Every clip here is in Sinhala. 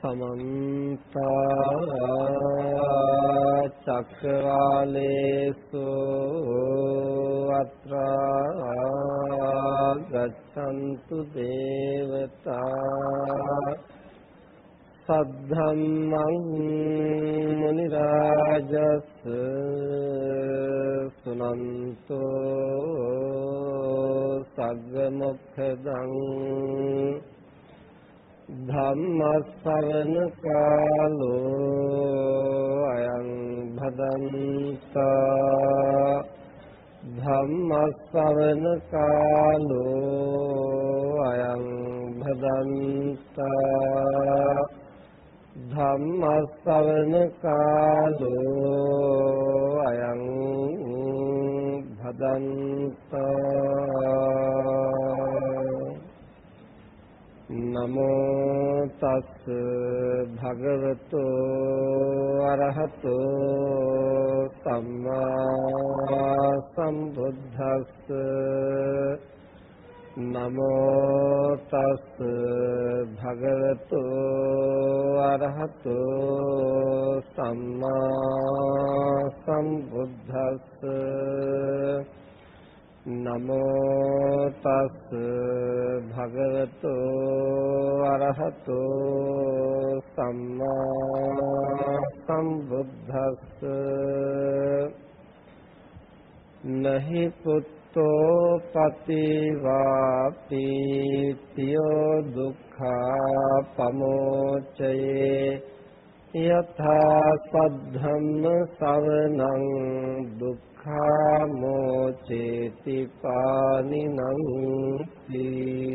समन्त चक्रवालेषु अत्र गच्छन्तु देवता सद्धम्मं मुनिराजस् सुनन्तो सग्गमुखदं धम्मश्रवण कालो अयं भदन्ता धम्मश्रवण कालो अयं भदन्ता धम्मश्रवण कालो अयं भदन्ता नमो तस् भगवतो अरहतो सम्मा सम्बुद्धस् नमो तस् भगवतो अरहतो सम्मा सम्बुद्धस् नमो तस् भगवतो अरहतो सम्मा सम्बुद्धस् नहि पुत्रो पतिवापि तियो दुःखापमोचये यथा सद्धम्म श्रवणं दुःखामोचेति पाणिनन्ति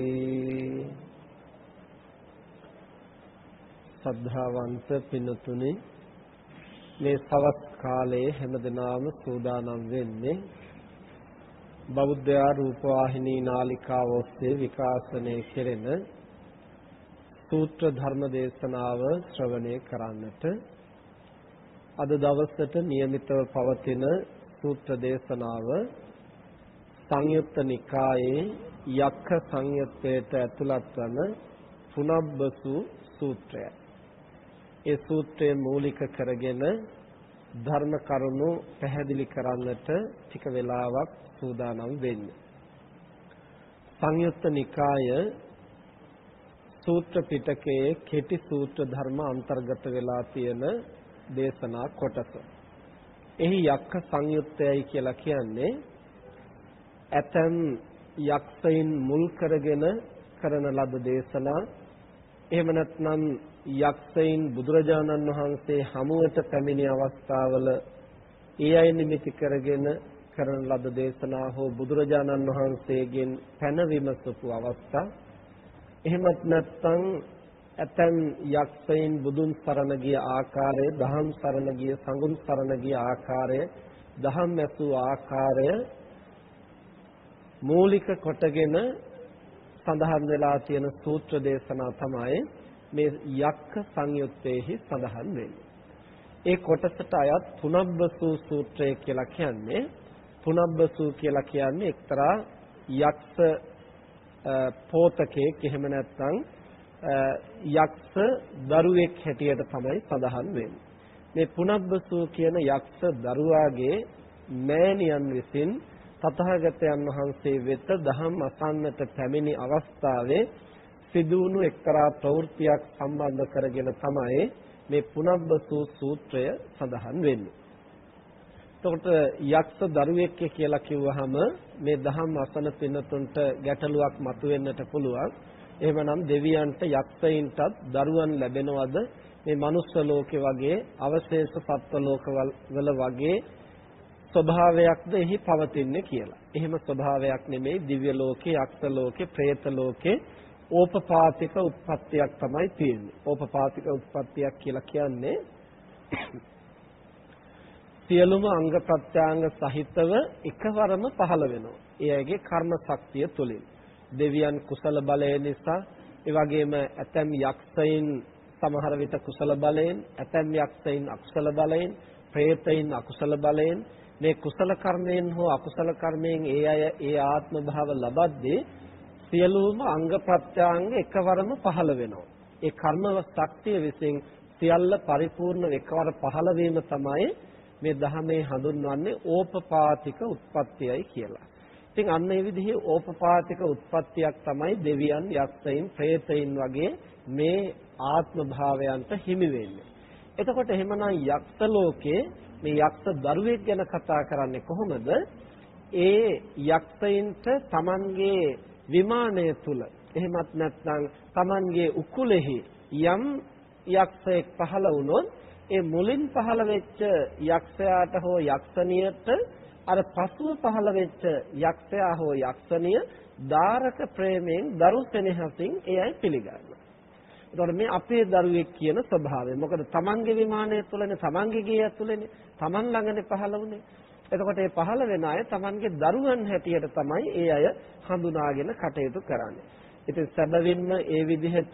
श्रद्धावंत පින්තුනි මේ සවස් කාලයේ හැමදෙනාම සූදානම් වෙන්නේ බෞද්ධ රූපවාහිනී නාලිකාව ඔස්සේ විකාශනය කෙරෙන සූත්‍ර ධර්ම දේශනාව ශ්‍රවණය කරන්නට අද දවසට નિયમિતව පවතින සූත්‍ර දේශනාව සංයුත්ත නිකායේ යක්ඛ සංයුත්තේට ඇතුළත් වන පුනබ්බසු සූත්‍රයයි. ඒ සූත්‍රය මූලික කරගෙන ධර්ම කරුණු පැහැදිලි කරන්නට ටික වෙලාවක් සූදානම් වෙන්නේ. සංයුත්ත නිකාය සූත්‍ර පිටකයේ කෙටි සූත්‍ර ධර්ම අන්තර්ගත වෙලා තියෙන දේශනා කොටස. එහි යක්ඛ සංයුත්තයයි කියලා කියන්නේ ඇතම් යක්ෂයින් මුල් කරගෙන කරන ලද දේශනා. එහෙම නැත්නම් යක්ෂයින් බුදුරජාණන් වහන්සේ හමුවට පැමිණි අවස්ථාවල ඒ අය නිමිති කරගෙන කරන ලද දේශනා හෝ බුදුරජාණන් වහන්සේගෙන් පැන විමසපු අවස්ථා. එහෙමත් නැත්නම් ඇතැම් යක්ෂයින් බුදුන් සරණ ගිය ආකාරය, දහම් සරණ ගිය, සංඝුන් සරණ ගිය ආකාරය, දහම් ඇසූ ආකාරය මූලික කොටගෙන සඳහන් වෙලා තියෙන සූත්‍ර දේශනා තමයි මේ යක්ඛ සංයුත්තේහි සඳහන් වෙන්නේ. ඒ කොටසට අයත් පුනබ්බසු සූත්‍රය කියලා කියන්නේ. පුනබ්බසු කියලා කියන්නේ එක්තරා යක්ෂ පෝතකෙක්, එහෙම නැත්නම් යක්ෂ දරුවෙක් හැටියට තමයි සඳහන් වෙන්නේ. මේ පුනබ්බසු කියන යක්ෂ දරුවාගේ මෑණියන් විසින් තථාගතයන් වහන්සේ වෙත දහම් අසන්නට පැමිණි අවස්ථාවේ සිදුවුණු එක්තරා ප්‍රවෘත්තියක් සම්බන්ධ කරගෙන තමයි මේ පුනබ්බසු සූත්‍රය සඳහන් වෙන්නේ. එතකොට යක්ෂ දරුවෙක් කියලා කිව්වහම මේ දහම් අසන පින්නතුන්ට ගැටලුවක් මතුවෙන්නට පුළුවන්. එහෙමනම් දෙවියන්ට යක්ෂයින්ටත් දරුවන් ලැබෙනවද? මේ මනුස්ස ලෝකේ වගේ අවශේෂ සත්ත්ව ලෝකවල වගේ ස්වභාවයක්ද එහි පවතින්නේ කියලා. එහෙම ස්වභාවයක් නෙමෙයි. දිව්‍ය ලෝකේ, යක්ෂ ලෝකේ, പ്രേත ලෝකේ ඕපපාතික උත්පත්තියක් තමයි තියෙන්නේ. ඕපපාතික උත්පත්තියක් කියලා කියන්නේ සියලුම අංග ප්‍රත්‍යංග සහිතව එකවරම පහළ වෙනවා. ඒ අයගේ කර්ම ශක්තිය තුලින්. දෙවියන් කුසල බලය නිසා, ඒ වගේම ඇතැම් යක්ෂයින් සමහර විට කුසල බලයෙන්, ඇතැම් යක්ෂයින් අකුසල බලයෙන්, പ്രേතයින් අකුසල බලයෙන්, මේ කුසල කර්මයෙන් හෝ අකුසල කර්මයෙන් ඒ අය ඒ ආත්ම භාව ලබද්දී සියලුම අංග ප්‍රත්‍යංග එකවරම පහළ වෙනවා. ඒ කර්ම ශක්තිය විසින් සියල්ල පරිපූර්ණ එකවර පහළ වීම තමයි මේ ධහමේ හඳුන්වන්නේ ඕපපාතික උත්පත්තියයි කියලා. ඉතින් අන්න ඒ විදිහේ ඕපපාතික උත්පත්තියක් තමයි දෙවියන්, යක්ෂයින්, പ്രേතයින් වගේ මේ ආත්ම භාවයන්ට හිමි වෙන්නේ. එතකොට එහෙමනම් යක්ෂ ලෝකේ මේ යක්ෂ දරුවෙක් ගැන කතා කරන්නේ කොහොමද? ඒ යක්ෂයින්ට Tamanගේ විමානය තුල එහෙමත් නැත්නම් Tamanගේ උකුලෙහි යම් යක්ෂයෙක් පහළ වුණොත් ඒ මුලින් පහළ වෙච්ච යක්ෂයාට හෝ යක්ෂණියට අර පසුව පහළ වෙච්ච යක්ෂයා හෝ යක්ෂණිය දාරක ප්‍රේමයෙන් දරු සෙනෙහසින් ඒ අය පිළිගන්නවා. ඒතකොට මේ අපේ දරුවෙක් කියන ස්වභාවය. මොකද Tamanගේ විමානය තුලනේ, Tamanගේ ගේ ඇතුලේනේ, Taman ළඟනේ පහළ වුණේ. එතකොට මේ පහළ වෙන අය Tamanගේ දරුවන් හැටියට තමයි ඒ අය හඳුනාගෙන කටයුතු කරන්නේ. ඉතින් සැබවින්ම ඒ විදිහට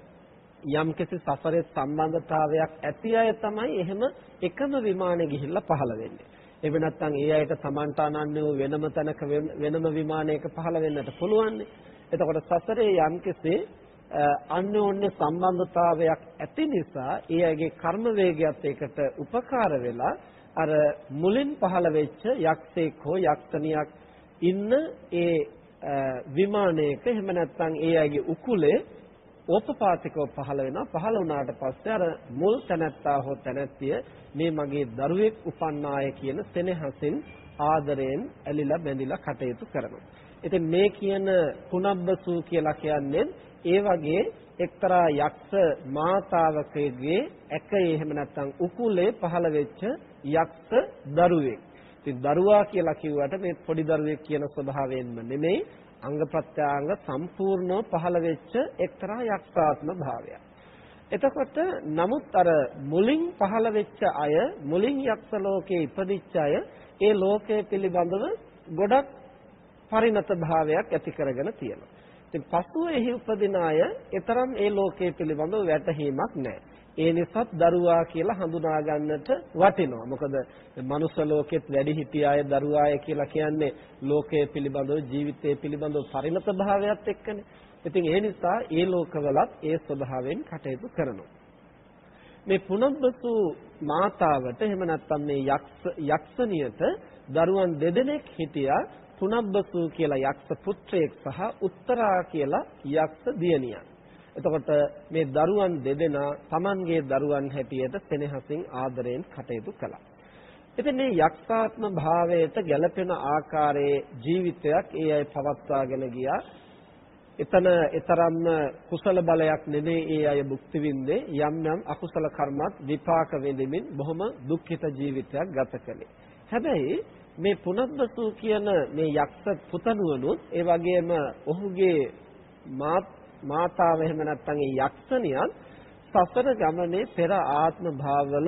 යම්කිසි සසරේ සම්බන්ධතාවයක් ඇති අය තමයි එහෙම එකම විමානේ ගිහිල්ලා පහළ වෙන්නේ. එහෙම නැත්නම් ඒ අයට Tamanට අනන්‍ය වූ වෙනම තැනක වෙනම විමානයක පහළ වෙන්නට පුළුවන්. එතකොට සසරේ යම්කිසි අන්‍යෝන්‍ය සම්බන්ධතාවයක් ඇති නිසා ඒ අයගේ කර්ම වේගයත් ඒකට උපකාර වෙලා අර මුලින් පහළ වෙච්ච යක්ෂයෙක් හෝ යක්ෂණියක් ඉන්න ඒ විමානයක එහෙම නැත්නම් ඒ අයගේ උකුලේ ඕපපාතිකව පහළ වෙනවා. පහළ වුණාට පස්සේ අර මුල් තැනැත්තා හෝ තැනැත්තිය මේ මගේ දරුවෙක් උපන්නාය කියන සෙනෙහසින් ආදරයෙන් ඇලිලා බැඳිලා කටයුතු කරනවා. ඉතින් මේ කියන පුනබ්බසු කියලා කියන්නේ ඒ වගේ එක්තරා යක්ෂ මාතාවකගේ ඇකේ එහෙම නැත්නම් උකුලේ පහළ වෙච්ච යක්ෂ දරුවෙක්. ඉතින් දරුවා කියලා කිව්වට මේ පොඩි දරුවෙක් කියන ස්වභාවයෙන්ම නෙමෙයි, අංග ප්‍රත්‍යාංග සම්පූර්ණව පහළ වෙච්ච එක්තරා යක්ෂාත්ම භාවයක්. එතකොට නමුත් අර මුලින් පහළ වෙච්ච අය, මුලින් යක්ෂ ලෝකේ ඉපදිච්ච අය ඒ ලෝකයේ පිළිබඳව ගොඩක් පරිණත භාවයක් ඇති කරගෙන තියෙනවා. ඉතින් පසුව එහි උපදින අය ඊතරම් ඒ ලෝකයේ පිළිබඳව වැටහීමක් නැහැ. ඒ නිසාත් දරුවා කියලා හඳුනා ගන්නට වටිනවා. මොකද මනුස්ස ලෝකෙත් වැඩි හිටිය අය දරුවාය කියලා කියන්නේ ලෝකයේ පිළිබඳව, ජීවිතයේ පිළිබඳව පරිණත භාවයත් එක්කනේ. ඉතින් ඒ නිසා ඒ ලෝකවලත් ඒ ස්වභාවයෙන් කටයුතු කරනවා. මේ පුනබ්බසු මාතාවට එහෙම නැත්නම් මේ යක්ෂණියට දරුවන් දෙදෙනෙක් හිටියා. පුනබ්බසු කියලා යක්ෂ පුත්‍රයෙක් සහ උත්තරා කියලා යක්ෂ දියණියක්. එතකොට මේ දරුවන් දෙදෙනා Tamanගේ දරුවන් හැටියට සෙනෙහසින් ආදරයෙන් කටයුතු කළා. ඉතින් මේ යක්ෂාත්ම භාවයට ගැළපෙන ආකාරයේ ජීවිතයක් ඒ අය පවත්වාගෙන ගියා. එතන ඊතරම්ම කුසල බලයක් නෙමෙයි ඒ අය භුක්ති විඳේ, යම් යම් අකුසල කර්මත් විපාක වෙදෙමින් බොහොම දුක්ඛිත ජීවිතයක් ගත කළේ. හැබැයි මේ පුනබ්බසු කියන මේ යක්ෂ පුතණුවනුත් ඒ වගේම ඔහුගේ මාතාව එහෙම නැත්නම් ඒ යක්ෂණියන් සසර ගමනේ පෙර ආත්ම භාවවල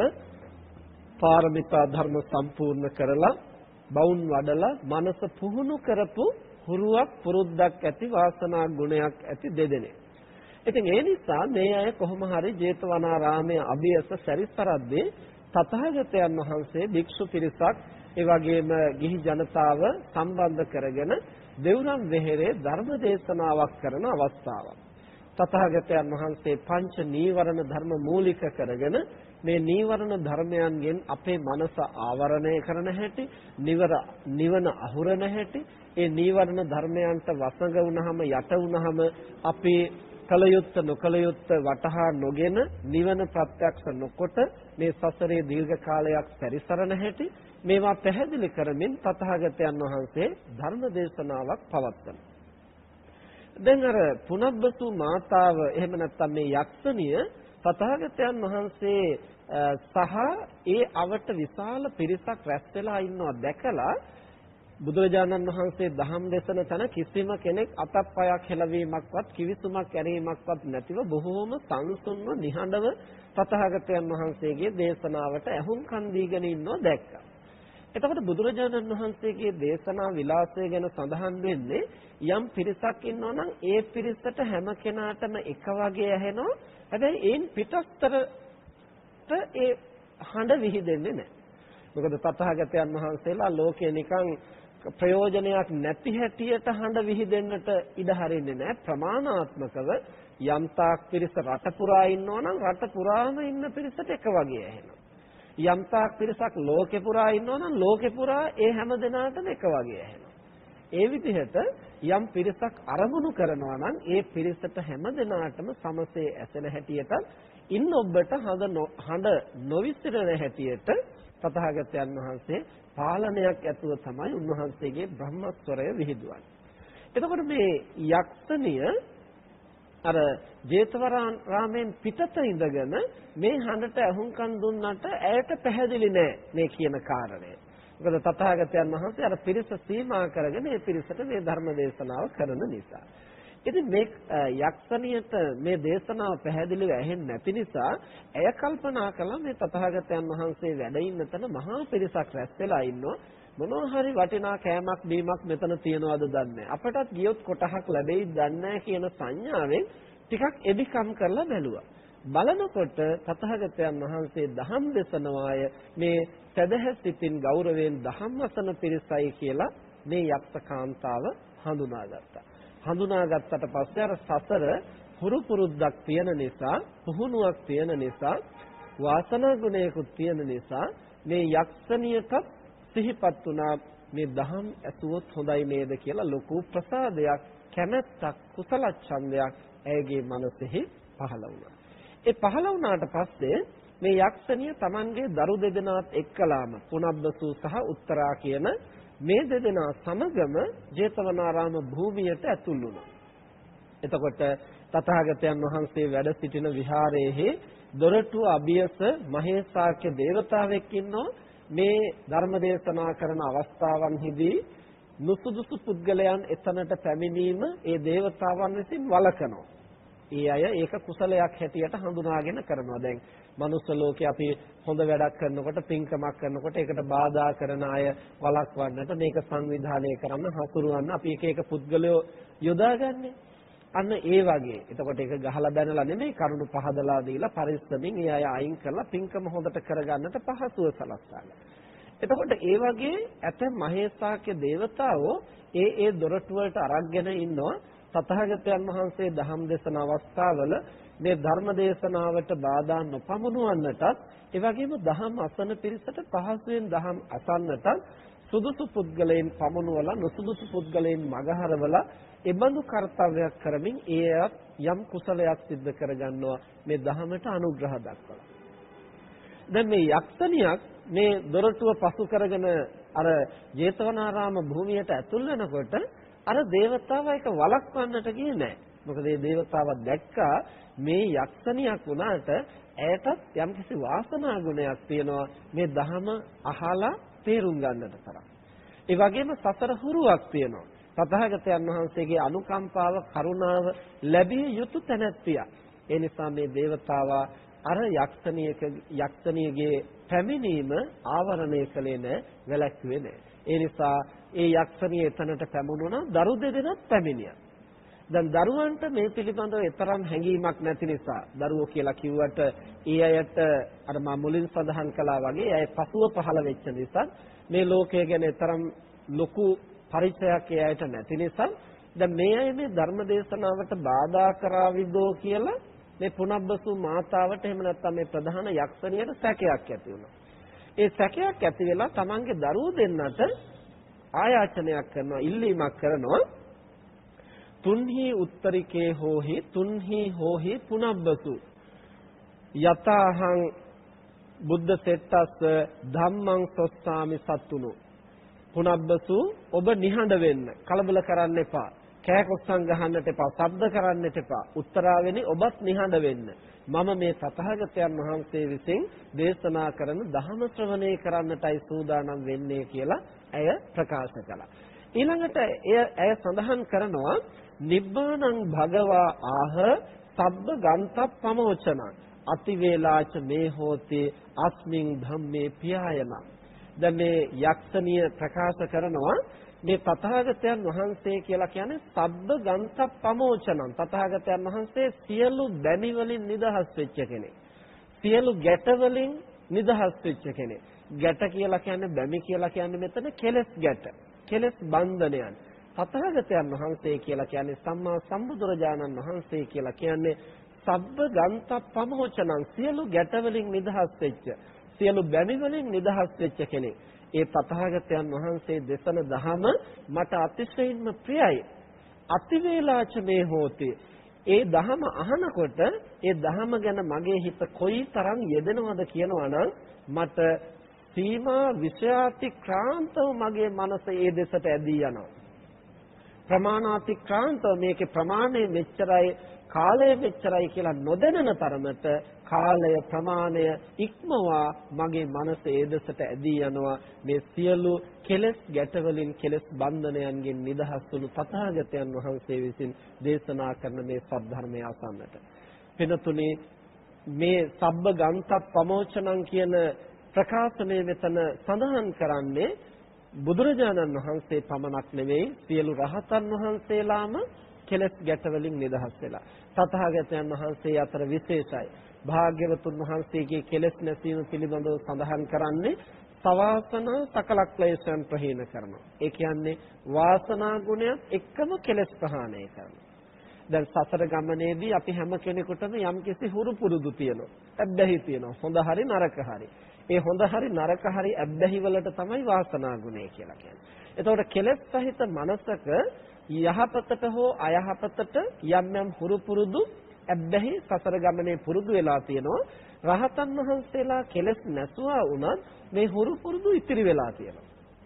පාරමිතා ධර්ම සම්පූර්ණ කරලා බවුන් වඩලා මනස පුහුණු කරපු හුරුවක් පුරුද්දක් ඇති වාසනා ගුණයක් ඇති දෙදෙනෙක්. ඉතින් ඒ නිසා මේ අය කොහොම හරි ජේතවනාරාමයේ අභියස සැරිසරද්දී තථාගතයන් වහන්සේ භික්ෂු පිරිසක් ඒ වගේම ගිහි ජනතාව සම්බන්ධ කරගෙන දෙව්රම් වෙහෙරේ ධර්ම දේශනාවක් කරන අවස්ථාවක්. තථාගතයන් වහන්සේ පංච නීවරණ ධර්ම මූලික කරගෙන මේ නීවරණ ධර්මයන්ගෙන් අපේ මනස ආවරණය කරන හැටි, නිවන අහුරන හැටි, ඒ නීවරණ ධර්මයන්ට වසඟ වුණාම යට වුණාම අපේ කලයුත්ත නොකලයුත්ත වටහා නොගෙන නිවන ප්‍රත්‍යක්ෂ නොකොට මේ සසරේ දීර්ඝ කාලයක් පරිසරණ හැටි මේවා පැහැදිලි කරමින් තථාගතයන් වහන්සේ ධර්ම දේශනාවක් පවත්වනවා. දැන් අර පුනබ්බසු මාතාව එහෙම නැත්නම් මේ යක්ෂණිය තථාගතයන් වහන්සේ සහ ඒ අවට විශාල පිරිසක් රැස් වෙලා ඉන්නවා දැකලා බුදුරජාණන් වහන්සේ දහම් දේශන තන කිසිම කෙනෙක් අතප්පයක් හෙලවීමක්වත් කිවිසුමක් ඇරීමක්වත් නැතිව බොහෝම සංසුන්ව නිහඬව තථාගතයන් වහන්සේගේ දේශනාවට ඇහුම්කන් දීගෙන ඉන්නව දැක්කා. එතකොට බුදුරජාණන් වහන්සේගේ දේශනා විලාසය ගැන සඳහන් වෙන්නේ යම් පිරිසක් ඉන්නවා නම් ඒ පිරිසට හැම කෙනාටම එක වගේ ඇහෙනවා. හැබැයි ඒන් පිටස්තරට ඒ හඬ විහිදෙන්නේ නැහැ. මොකද තථාගතයන් වහන්සේලා ලෝකේ නිකන් ප්‍රයෝජනයක් නැති හැටියට හඬ විහිදෙන්නට ඉඩ හරින්නේ නැහැ. ප්‍රමාණාත්මකව යම් තාක් පිරිස රට පුරා ඉන්නවා නම් රට පුරාම ඉන්න පිරිසට එක වගේ ඇහෙනවා. යම් තාක් පිරිසක් ලෝකෙ පුරා ඉන්නවා නම් ලෝකෙ පුරා ඒ හැම දෙනාටම එක වගේ ඇහෙනවා. ඒ විදිහට යම් පිරිසක් අරමුණු කරනවා නම් ඒ පිරිසට හැම දෙනාටම සමසේ ඇසෙන හැටියට ඉන්න ඔබට හඬ නොවිසිරෙන හැටියට තථාගතයන් වහන්සේ පාලනයක් ඇතුව තමයි උන්වහන්සේගේ බ්‍රහ්මස්වරය විහිදුවන්නේ. එතකොට මේ යක්ෂණිය අර ජේතවනාරාමයෙන් පිටත ඉඳගෙන මේ හඬට අහුම්කම් දුන්නට ඇයට පැහැදිලි නෑ මේ කියන කාරණය. මොකද තථාගතයන් වහන්සේ අර පිරිස සීමා කරගෙන මේ පිරිසට මේ ධර්ම දේශනාව කරන නිසා. ඉතින් මේ යක්ෂණියට මේ දේශනාව පැහැදිලිව ඇහෙන්නේ නැති නිසා ඇය කල්පනා කළා මේ තථාගතයන් වහන්සේ වැඩ ඉන්න තැන මහා පිරිසක් රැස් වෙලා ඉන්නවා. මොනවා හරි වටිනා කෑමක් බීමක් මෙතන තියනවාද දන්නේ අපටත් ගියොත් කොටහක් ලැබෙයිද දන්නේ කියන සංඥාවෙන් ටිකක් එඩිකම් කරලා බැලුවා. බලනකොට තථාගතයන් වහන්සේ දහම් දේශනාය මේ සදහස් සිතින් ගෞරවයෙන් දහම් වසන පිරිසයි කියලා මේ යක්ෂ කාන්තාව හඳුනාගත්තා. හඳුනාගත්තට පස්සේ අර සසර හුරු පුරුද්දක් තියෙන නිසා, පුහුණුවක් තියෙන නිසා, වාසනා ගුණයකුත් තියෙන නිසා මේ යක්ෂණියට සිහිපත් වුණා මේ දහම් ඇසුවොත් හොඳයි නේද කියලා ලොකු ප්‍රසාදයක්, කැමැත්තක්, කුසල ඡන්දයක් ඇයගේ මනසෙහි පහළ වුණා. ඒ පහළ වුණාට පස්සේ මේ යක්ෂණිය Tamanගේ දරු දෙදෙනාත් එක්කලාම පුනබ්බසූ සහ උත්තරා කියන මේ දෙදෙනා සමගම ජේතවනාරාම භූමියට ඇතුල් වුණා. එතකොට තථාගතයන් වහන්සේ වැඩ සිටින විහාරයේ දොරටුව අභියස මහේසාක්‍ය දේවතාවෙක් ඉන්නවා. මේ ධර්ම දේශනා කරන අවස්ථාවන්හිදී නුසුදුසු පුද්ගලයන් එතනට පැමිණීම ඒ දේවතාවන් විසින් වළකනවා. ඒ අය ඒක කුසලයක් හැටියට හඳුනාගෙන කරනවා. දැන් මනුස්ස ලෝකේ අපි හොඳ වැඩක් කරනකොට, පින්කමක් කරනකොට ඒකට බාධා කරන අය වළක්වන්නට, මේක සංවිධානය කරන්න, හසුරුවන්න අපි එක පුද්ගලයෝ යොදාගන්නේ. අන්න ඒ වගේ. එතකොට ඒක ගහලා බැනලා නෙමෙයි, කරුණු පහදලා දීලා පරිස්සමින් ඒ අය අයින් කරලා පින්කම හොඳට කරගන්නට පහසුව සලස්වන්න. එතකොට ඒ වගේ ඇතැම් මහේසාක්‍ය දේවතාවෝ ඒ දොරටු වලට අරගෙන ඉන්නවා. තථාගතයන් වහන්සේ දහම් දේශන අවස්ථාවල මේ ධර්ම දේශනාවට බාධා නොපමුණවන්නටත් ඒ වගේම දහම් අසන පිරිසට පහසුවෙන් දහම් අසන්නටත් සුදුසු පුද්ගලයන් පමුණුවලා නොසුදුසු පුද්ගලයන් මගහරවලා එබඳු කාර්යයක් කරමින් ඒයත් යම් කුසලයක් සිද්ධ කරගන්නවා මේ දහමට අනුග්‍රහ දක්වලා. දැන් මේ යක්ෂණියක් මේ දොරටුව පසු කරගෙන අර ජේතවනාරාම භූමියට ඇතුල් වෙනකොට අර දේවතාව එක වළක්වන්නට ගියේ නැහැ. මොකද මේ දේවතාව දැක්කා මේ යක්ෂණියක් වුණාට ඇයටත් යම්කිසි වාසනා ගුණයක් තියෙනවා මේ ධහම අහලා තේරුම් ගන්නට තරම්. ඒ වගේම සසර හුරුවක් තියෙනවා. තථාගතයන් වහන්සේගේ අනුකම්පාව, කරුණාව ලැබිය යුතු තැනැත්තියක්. ඒ නිසා මේ දේවතාව අර යක්ෂණියගේ පැමිණීම ආවරණය කළේ නැහැ, වැළැක්ුවේ නැහැ. ඒ නිසා ඒ යක්ෂණිය එතනට පැමුණුණා, දරු දෙදෙනාත් පැමිණියා. දැන් දරුවන්ට මේ පිළිබඳව තරම් හැඟීමක් නැති නිසා, දරුවෝ කියලා කිව්වට ඒ අයට අර මම මුලින් සඳහන් කළා වගේ අය පසුව පහළ වෙච්ච නිසා මේ ලෝකය ගැන තරම් ලොකු පරිචයක් ඒ අයට නැති නිසා දැන් මේ අය මේ ධර්ම දේශනාවට බාධා කරාවිදෝ කියලා මේ පුනබ්බසු මාතාවට එහෙම නැත්නම් මේ ප්‍රධාන යක්ෂණියට සැකයක් ඇති වුණා. ඒ සැකයක් ඇති වෙලා තමන්ගේ දරුවෝ දෙන්නට ආයාචනයක් කරනවා, ඉල්ලීමක් කරනවා. තුන්හි උත්තරිකේ හෝහි තුන්හි හෝහි පුනබ්බසු යතහං බුද්ධ සෙට්ටස් ධම්මං සොස්සාමි සත්තුනෝ. පුනබ්බසු ඔබ නිහඬ වෙන්න, කලබල කරන්න එපා, කෑකොස්සන් ගහන්නට එපා, ශබ්ද කරන්නට එපා. උත්තරාවෙනි ඔබත් නිහඬ වෙන්න. මම මේ තථාගතයන් වහන්සේ විසින් දේශනා කරන ධර්ම ශ්‍රවණය කරන්නටයි සූදානම් වෙන්නේ කියලා ඇය ප්‍රකාශ කළා. ඊළඟට ඇය සඳහන් කරනවා නිබ්බානං භගවා ආහ සබ්බ ගන්තප්පමෝචනං අතිවේලාච මේ හෝති අස්මින් ධම්මේ පියායන. දැන් මේ යක්ෂණිය ප්‍රකාශ කරනවා මේ තථාගතයන් වහන්සේ කියලා කියන්නේ සබ්බ ගන්තප්පමෝචනං. තථාගතයන් වහන්සේ සියලු දැනි වලින් නිදහස් වෙච්ච කෙනෙක්. සියලු ගැට වලින් නිදහස් වෙච්ච කෙනෙක්. ගැට කියලා කියන්නේ බැමි කියලා කියන්නේ මෙතන කෙලස් ගැට. කෙලස් බන්ධනයන්. තථාගතයන් වහන්සේ කියලා කියන්නේ සම්මා සම්බුදුරජාණන් වහන්සේ කියලා කියන්නේ සබ්බ ගන්ත ප්‍රමෝචනං සියලු ගැටවලින් නිදහස් වෙච්ච සියලු බැමි වලින් නිදහස් වෙච්ච කෙනෙක්. ඒ තථාගතයන් වහන්සේ දේශන දහම මට අතිශයින්ම ප්‍රියයි. අතිවේලාච මේ හෝති. ඒ දහම අහනකොට ඒ දහම ගැන මගේ හිත කොයිතරම් යෙදෙනවද කියනවා නම් මට සීමා විෂයාතික්‍රාන්තව මගේ මනස ඒ දෙසට ඇදී යනවා. ප්‍රමාණාතික්‍රාන්තව මේකේ ප්‍රමාණය මෙච්චරයි කාලය මෙච්චරයි කියලා නොදැනෙන තරමට කාලය ප්‍රමාණය ඉක්මවා මගේ මනස ඒ දෙසට ඇදී යනවා. මේ සියලු කෙලෙස් ගැටවලින් කෙලෙස් බන්ධනයන්ගෙන් නිදහස් වුණු තථාගතයන් වහන්සේ විසින් දේශනා කරන මේ සද්ධර්මය අසන්නට. වෙනතුනේ මේ සබ්බ ගන්ත ප්‍රමෝචනං කියන ප්‍රකාශනය මෙතන සඳහන් කරන්නේ බුදුරජාණන් වහන්සේ පමණක් නෙවෙයි සියලු රහතන් වහන්සේලාම කෙලෙස් ගැටවලින් නිදහස් වෙලා. තථාගතයන් වහන්සේ අතර විශේෂයි. භාග්‍යවතුන් වහන්සේගේ කෙලෙස් නැසීම පිළිබඳව සඳහන් කරන්නේ සවාසනා සකල ක්ලේශයන් ප්‍රහීන කරනවා. ඒ කියන්නේ වාසනා ගුණයත් එක්කම කෙලෙස් ප්‍රහාණය කරනවා. දැන් සසර ගමනේදී අපි හැම කෙනෙකුටම යම්කිසි හුරු පුරුදු තියෙනවා. අබ්බැහි තියෙනවා. හොඳ හරි නරක හරි. ඒ හොඳ හරි නරක හරි අබ්බැහි වලට තමයි වාසනා ගුණය කියලා කියන්නේ. එතකොට කෙලෙස් සහිත මනසක යහපතට හෝ අයහපතට යම් යම් හුරු පුරුදු අබ්බැහි සසර ගමනේ පුරුදු වෙලා තියෙනවා. රහතන් වහන්සේලා කෙලෙස් නැසුවා වුණත් මේ හුරු පුරුදු ඉතිරි වෙලා තියෙනවා.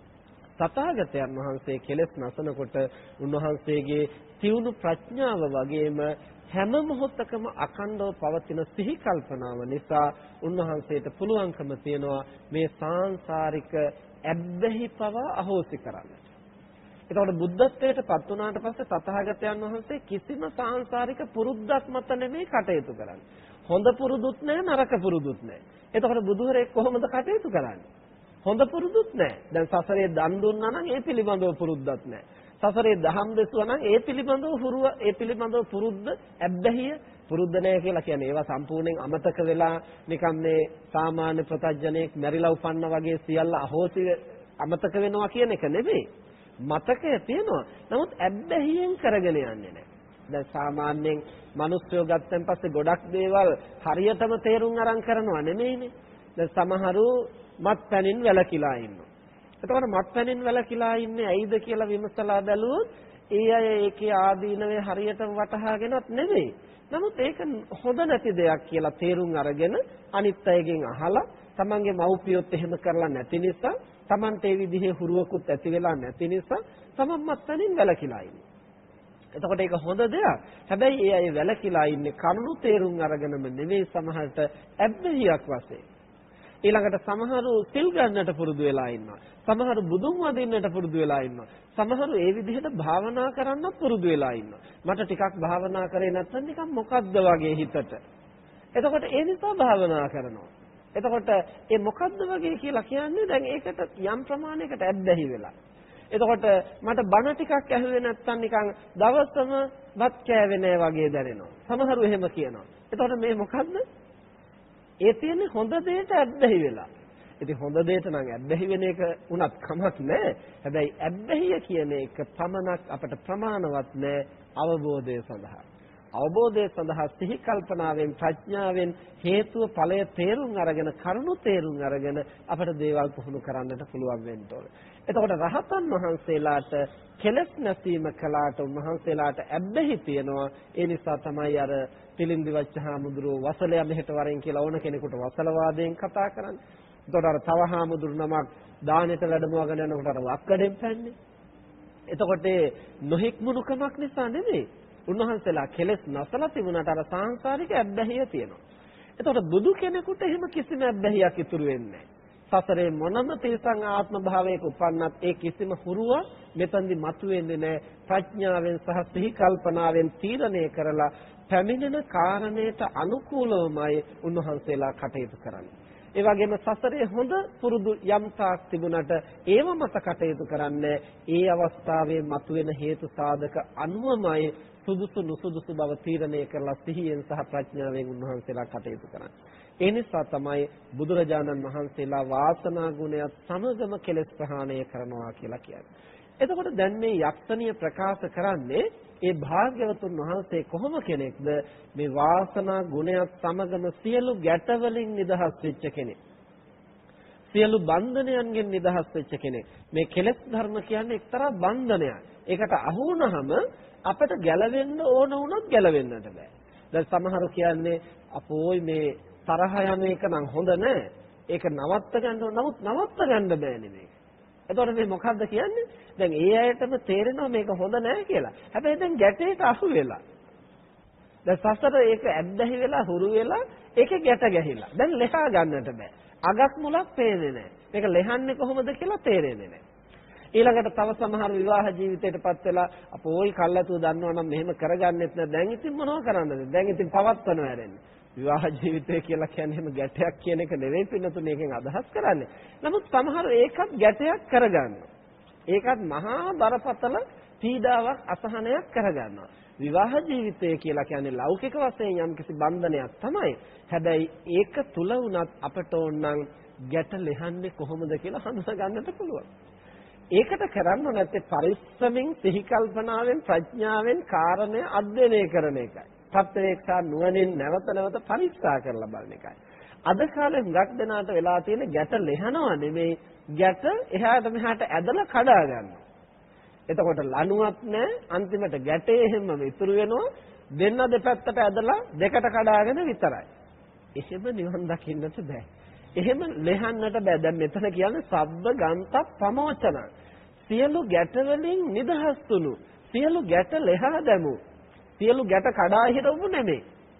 තථාගතයන් වහන්සේ කෙලෙස් නැසනකොට උන්වහන්සේගේ තියුණු ප්‍රඥාව වගේම හැම මොහොතකම අඛණ්ඩව පවතින සිහි කල්පනාව නිසා උන්වහන්සේට පුළුවන්කම තියෙනවා මේ සාංශාරික අබ්බැහි පවා අහෝසි කරන්න. එතකොට බුද්ධත්වයට පත් වුණාට පස්සේ තථාගතයන් වහන්සේ කිසිම සාංශාරික පුරුද්දක් මත නෙමෙයි කටයුතු කරන්නේ. හොඳ පුරුදුත් නැහැ නරක පුරුදුත් නැහැ. එතකොට බුදුහරේ කොහොමද කටයුතු කරන්නේ? හොඳ පුරුදුත් නැහැ. දැන් සසරේ දන් දුන්නා නම් ඒ පිළිබඳව පුරුද්දක් නැහැ. සසරේ දහම් දෙසුවා නම් ඒ පිළිබඳව හුරුව ඒ පිළිබඳව පුරුද්ද අබ්බැහිය පුරුද්ද නැහැ කියලා කියන්නේ ඒවා සම්පූර්ණයෙන් අමතක වෙලා නිකම් මේ සාමාන්‍ය ප්‍රත්‍යජනෙක් මැරිලා උපන්න වගේ සියල්ල අහෝසි අමතක වෙනවා කියන එක නෙවෙයි. මතකය තියෙනවා. නමුත් අබ්බැහියෙන් කරගෙන යන්නේ නැහැ. දැන් සාමාන්‍යයෙන් මිනිස්සුયો ගත්තන් පස්සේ ගොඩක් දේවල් හරියටම තේරුම් අරන් කරනවා නෙමෙයිනේ. දැන් සමහරු මත්පැනින් වැළකීලා ඉන්නවා. එතකොට මත්පැනින් වැළකීලා ඉන්නේ ඇයිද කියලා විමසලා බැලුවොත් ඒ අය ඒකේ ආදීනවේ හරියටම වටහාගෙනත් නෙමෙයි. නමුත් ඒක හොඳ නැති දෙයක් කියලා තේරුම් අරගෙන අනිත් අයගෙන් අහලා තමන්ගේ මව්පියොත් එහෙම කරලා නැති නිසා තමන්ට ඒ විදිහේ හුරුවකුත් ඇති වෙලා නැති නිසා තමන් මත්පැනින් වැළකීලා ඉන්නේ. එතකොට ඒක හොඳ දෙයක්. හැබැයි ඒ අය වැළකීලා ඉන්නේ කරුණු තේරුම් අරගෙනම නෙවෙයි සමහරට අබ්බැහියක් වශයෙන්. ඊළඟට සමහරු සිල් ගන්නට පුරුදු වෙලා ඉන්නවා. සමහරු බුදුන් වදින්නට පුරුදු වෙලා ඉන්නවා. සමහරු ඒ විදිහට භාවනා කරන්නත් පුරුදු වෙලා ඉන්නවා. මට ටිකක් භාවනා කරේ නැත්නම් නිකන් මොකද්ද වගේ හිතට. එතකොට ඒ නිසා භාවනා කරනවා. එතකොට ඒ මොකද්ද වගේ කියලා කියන්නේ දැන් ඒකට යම් ප්‍රමාණයකට ඇබ්බැහි වෙලා. එතකොට මට බණ ටිකක් ඇහුවේ නැත්නම් නිකන් දවසම වත් කෑවේ නෑ වගේ දැනෙනවා. සමහරු එහෙම කියනවා. එතකොට මේ මොකද්ද? ඒ තියෙන්නේ හොඳ දෙයට ඇබ්බැහි වෙලා. ඉතින් හොඳ දෙයට නම් ඇබ්බැහි වෙන එක උනත් කමක් නැහැ. හැබැයි ඇබ්බැහිය කියන එක පමණක් අපට ප්‍රමාණවත් නැහැ අවබෝධය සඳහා. අවබෝධය සඳහා සිහි කල්පනාවෙන් ප්‍රඥාවෙන් හේතුව ඵලය තේරුම් අරගෙන කරුණු තේරුම් අරගෙන අපට දේවල් පුහුණු කරන්නට පුළුවන් වෙන්න ඕනේ. එතකොට රහතන් වහන්සේලාට කෙලස් නැසීම කලාට උන්වහන්සේලාට ඇබ්බැහි තියෙනවා. ඒ නිසා තමයි අර පිළින්දි වච්චහාමුදුරුව වසලය මෙහෙට වරෙන් කියලා ඕන කෙනෙකුට වසලවාදයෙන් කතා කරන්නේ. එතකොට අර තව හාමුදුරු නමක් දානෙට වැඩමවගෙන යනකොට අර වක්කඩෙන් පැන්නේ. එතකොට නොහික්මුණුකමක් නිසා නෙමෙයි. උන්වහන්සේලා කෙලස් නැසලා තිබුණාට අර සාංශාරික ඇබ්බැහිය තියෙනවා. එතකොට බුදු කෙනෙකුට එහෙම කිසිම ඇබ්බැහියක් ඉතුරු වෙන්නේ නැහැ. සසරේ මොනම තිරසං ආත්ම භාවයක උපන්නත් ඒ කිසිම හුරුවක් මෙතනදි මතුවෙන්නේ නැහැ. ප්‍රඥාවෙන් සහ සිහි කල්පනාවෙන් තීරණය කරලා පැමිණෙන කාරණයට අනුකූලවමයි උන්වහන්සේලා කටයුතු කරන්නේ. ඒ වගේම සසරේ හොඳ පුරුදු යම් තාක් තිබුණට ඒව මත කටයුතු කරන්නේ ඒ අවස්ථාවේ මතුවෙන හේතු සාධක අනුවමයි සුදුසු නුසුදුසු බව තීරණය කරලා සිහියෙන් සහ ප්‍රඥාවෙන් උන්වහන්සේලා කටයුතු කරන්නේ. ඒ නිසා තමයි බුදුරජාණන් වහන්සේලා වාසනා ගුණයත් සමගම කෙලෙස් ප්‍රහාණය කරනවා කියලා කියන්නේ. එතකොට දැන් මේ යක්ෂණිය ප්‍රකාශ කරන්නේ ඒ භාග්‍යවතුන් වහන්සේ කොහොම කෙනෙක්ද? මේ වාසනා ගුණයත් සමගම සියලු ගැටවලින් නිදහස් වෙච්ච කෙනෙක්. සියලු බන්ධනයන්ගෙන් නිදහස් වෙච්ච කෙනෙක්. මේ කෙලෙස් ධර්ම කියන්නේ එක්තරා බන්ධනයක්. ඒකට අහු වුණාම අපිට ගැලවෙන්න ඕන වුණොත් ගැලවෙන්නට බෑ. දැන් සමහරු කියන්නේ අපෝයි මේ තරහ යන එක නම් හොඳ නෑ. ඒක නවත්ත ගන්න ඕන. නමුත් නවත්ත ගන්න බෑනේ මේක. එතකොට මේ මොකද්ද කියන්නේ? දැන් ඒ අයටම තේරෙනවා මේක හොඳ නෑ කියලා. හැබැයි දැන් ගැටේට අහු වෙලා. දැන් සසර ඒක ඇබ්බැහි වෙලා හුරු වෙලා ඒකේ ගැට ගැහිලා. දැන් ලෙහා ගන්නට බෑ. අගක් මුලක් පේන්නේ නෑ. මේක ලෙහන්නේ කොහොමද කියලා තේරෙන්නේ නෑ. ඊළඟට තව සමහර විවාහ ජීවිතයටපත් වෙලා අපෝයි කල්ලාතුව දන්නවනම් මෙහෙම කරගන්නෙත් නෑ. දැන් ඉතින් මොනව කරන්නද? දැන් ඉතින් පවත්වනවා ඇරෙන්නේ. විවාහ ජීවිතය කියලා කියන්නේ එහෙම ගැටයක් කියන එක නෙවෙයි පින්නතුනේ එකෙන් අදහස් කරන්නේ. නමුත් සමහර ඒකත් ගැටයක් කරගන්නවා. ඒකත් මහා බරපතල පීඩාවක් අසහනයක් කරගන්නවා. විවාහ ජීවිතය කියලා කියන්නේ ලෞකික වශයෙන් යම්කිසි බන්ධනයක් තමයි. හැබැයි ඒක තුල වුණත් අපට ඕනනම් ගැට ලෙහන්නේ කොහොමද කියලා හඳුනා ගන්නට පුළුවන්. ඒකට කරන්න නැත්තේ පරිස්සමින් සිහි කල්පනාවෙන් ප්‍රඥාවෙන් කාරණය අධ්‍යයනය කරන එකයි. ප්‍රත්‍යක්ෂා නුවණින් නැවත නැවත පරීක්ෂා කරලා බලන එකයි. අද කාලේ හුඟක් දෙනාට වෙලා තියෙන ගැට ලෙහනවා නෙමෙයි ගැට එහාට මෙහාට ඇදලා කඩා ගන්නවා. එතකොට ලණුවක් නැහැ අන්තිමට ගැටේ හැමම ඉතුරු වෙනවා දෙන්න දෙපැත්තට ඇදලා දෙකට කඩාගෙන විතරයි. එහෙම නිවන් දකින්නට බෑ. එහෙම ලෙහන්නට බෑ. දැන් මෙතන කියන්නේ සබ්බ ගන්ත ප්‍රමෝචන. සියලු ගැට වලින් නිදහස් තුණු. සියලු ගැට ලෙහා දැමු. සියලු ගැට කඩා හිරවු නෙමෙයි.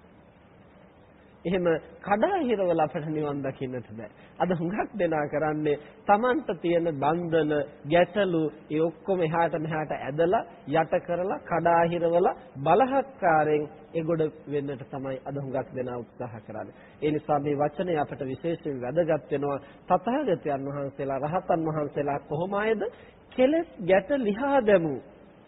එහෙම කඩා හිරවල අපට නිවන් දකින්නට බෑ. අද හුඟක් දෙනා කරන්නේ Tamanta තියෙන බන්ධන ගැටලු ඒ ඔක්කොම එහාට මෙහාට ඇදලා යට කරලා කඩා හිරවල බලහත්කාරයෙන් එගොඩ වෙන්නට තමයි අද හුඟක් දෙනා උත්සාහ කරන්නේ. ඒ නිසා මේ වචනේ අපට විශේෂයෙන් වැදගත් වෙනවා. තථාගතයන් වහන්සේලා රහතන් වහන්සේලා කොහොම ආයේද කෙලෙස් ගැට ලිහා දැමු.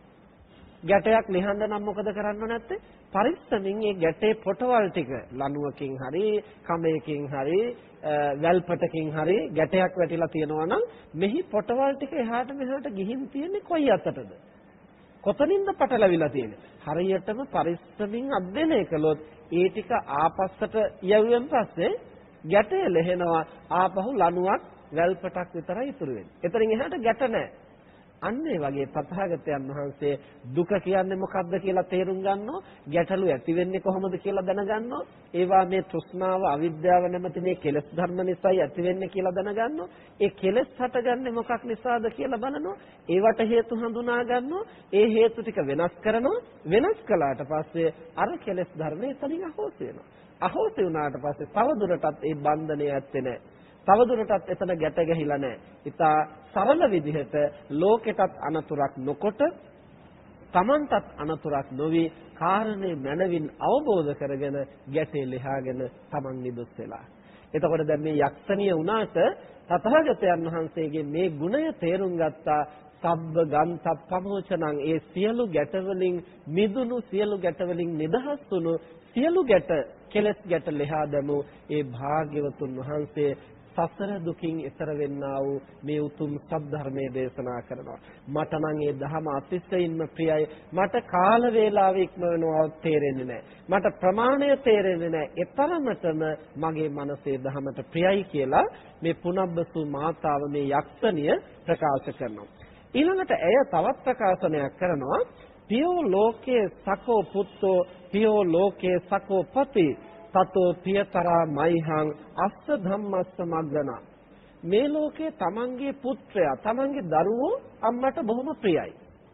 ගැටයක් ලිහන්න නම් මොකද කරන්න නැත්තේ? පරිස්සමින් මේ ගැටේ පොටවල් ටික ලණුවකින් හරි කමයකින් හරි වැල්පටකින් හරි ගැටයක් වැටිලා තියෙනවා නම් මෙහි පොටවල් ටික එහාට මෙහාට ගිහින් තියෙන්නේ කොයි අතටද? කොතනින්ද පටලවිලා තියෙන්නේ? හරියටම පරිස්සමින් අධ්‍යයනය කළොත් ඒ ටික ආපස්සට යවුවෙන් පස්සේ ගැටේ ලෙහෙනවා ආපහු ලණුවක් වැල්පටක් විතරයි ඉතුරු වෙන්නේ. එතනින් එහාට ගැට නැහැ. අන්න ඒ වගේ තථාගතයන් වහන්සේ දුක කියන්නේ මොකක්ද කියලා තේරුම් ගන්නවා, ගැටලු ඇති වෙන්නේ කොහොමද කියලා දැනගන්නවා, ඒවා මේ තෘෂ්ණාව අවිද්‍යාව නැමැති මේ කෙලෙස් ධර්ම නිසායි ඇති වෙන්නේ කියලා දැනගන්නවා, ඒ කෙලෙස් හටගන්නේ මොකක් නිසාද කියලා බලනවා, ඒවට හේතු හඳුනා ගන්නවා, ඒ හේතු ටික වෙනස් කරනවා, වෙනස් කළාට පස්සේ අර කෙලෙස් ධර්මය එතනින් අහෝසි වෙනවා. අහෝසි වුණාට පස්සේ තවදුරටත් ඒ බන්ධනය ඇත්තේ නැහැ. තවදුරටත් එතන ගැට ගැහිලා නැහැ. ඉතා සරල විදිහට ලෝකෙටත් අනතුරක් නොකොට තමන්ටත් අනතුරක් නොවි කාරණේ මනවින් අවබෝධ කරගෙන ගැටේ ලිහාගෙන තමන් නිදුස් වෙලා. එතකොට දැන් මේ යක්ෂණිය වුණාට තථාගතයන් වහන්සේගේ මේ ගුණය තේරුම් ගත්තා. සබ්බ ගන්ත ප්‍රමෝචනං ඒ සියලු ගැටවලින් මිදුණු සියලු ගැටවලින් නිදහස් වුණු සියලු ගැට කෙලස් ගැට ලිහා දමු ඒ භාග්‍යවතුන් වහන්සේ සසර දුකින් එතර වෙන්නා වූ මේ උතුම් සද්ධර්මයේ දේශනා කරනවා. මට නම් ඒ ධහම අතිශයින්ම ප්‍රියයි. මට කාල වේලාව ඉක්මවනවා තේරෙන්නේ නැහැ. මට ප්‍රමාණය තේරෙන්නේ නැහැ. ඒ තරමටම මගේ මනසේ ධහමට ප්‍රියයි කියලා මේ පුනබ්බසු මාතාව මේ යක්ෂණිය ප්‍රකාශ කරනවා. ඊළඟට ඇය තවත් ප්‍රකාශනයක් කරනවා. පියෝ ලෝකේ සකෝ පුත්තෝ පියෝ ලෝකේ සකෝ පති තතෝ පියතරා මයිහං අස්ස ධම්මස්ස මග්ගන. මේ ලෝකේ තමන්ගේ පුත්‍රයා තමන්ගේ දරුවෝ අම්මට බොහොම ප්‍රියයි.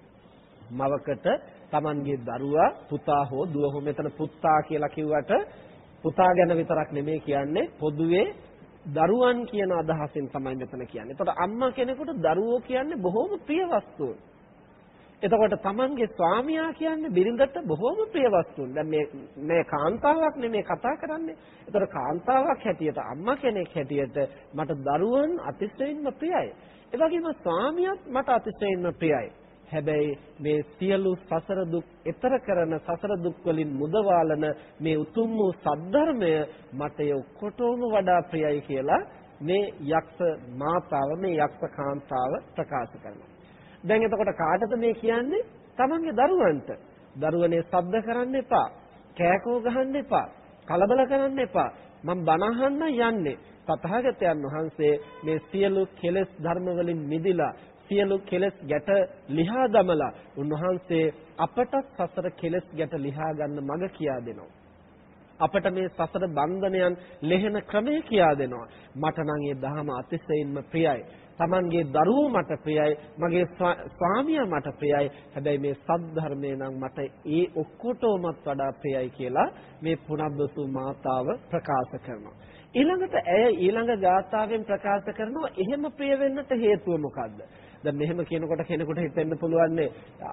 මවකට තමන්ගේ දරුවා පුතා හෝ දුව හෝ මෙතන පුත්තා කියලා කිව්වට පුතා ගැන විතරක් නෙමෙයි කියන්නේ පොදුවේ දරුවන් කියන අදහසින් තමයි මෙතන කියන්නේ. එතකොට අම්මා කෙනෙකුට දරුවෝ කියන්නේ බොහොම ප්‍රිය වස්තුන්. එතකොට තමන්ගේ ස්වාමියා කියන්නේ බිරිඳට බොහොම ප්‍රිය වස්තුන්. දැන් මේ කාන්තාවක් නෙමෙයි කතා කරන්නේ. එතකොට කාන්තාවක් හැටියට අම්මා කෙනෙක් හැටියට මට දරුවන් අතිශයින්ම ප්‍රියයි. ඒ වගේම ස්වාමියාත් මට අතිශයින්ම ප්‍රියයි. හැබැයි මේ සියලු සසර දුක් එතර කරන සසර දුක් වලින් මුදවාලන මේ උතුම් වූ සද්ධර්මය මට ඔක්කොටම වඩා ප්‍රියයි කියලා මේ යක්ෂ මාතාව මේ යක්ෂ කාන්තාව ප්‍රකාශ කරනවා. දැන් එතකොට කාටද මේ කියන්නේ? තමන්ගේ දරුවන්ට. දරුවනේ ශබ්ද කරන්න එපා. කෑකෝ ගහන්න එපා. කලබල කරන්න එපා. මම බණ අහන්න යන්නේ. තථාගතයන් වහන්සේ මේ සියලු කෙලෙස් ධර්ම වලින් මිදිලා සියලු කෙලෙස් ගැට ලිහා දමලා උන්වහන්සේ අපට සසර කෙලෙස් ගැට ලිහා ගන්න මඟ කියා දෙනවා. අපට මේ සසර බන්ධනයන් ලෙහෙන ක්‍රමය කියා දෙනවා. මට නම් ඒ ධහම අතිශයින්ම ප්‍රියයි. Tamanගේ දරුවෝ මට ප්‍රියයි. මගේ ස්වාමියා මට ප්‍රියයි. හැබැයි මේ සද්ධර්මය නම් මට ඒ ඔක්කොටමත් වඩා ප්‍රියයි කියලා මේ පුනබ්බසු මාතාව ප්‍රකාශ කරනවා. ඊළඟට ඇය ඊළඟ ගාථාවෙන් ප්‍රකාශ කරනවා එහෙම ප්‍රිය වෙන්නට හේතුව මොකද්ද? දැන් මෙහෙම කියනකොට කෙනෙකුට හිතෙන්න පුළුවන්නේ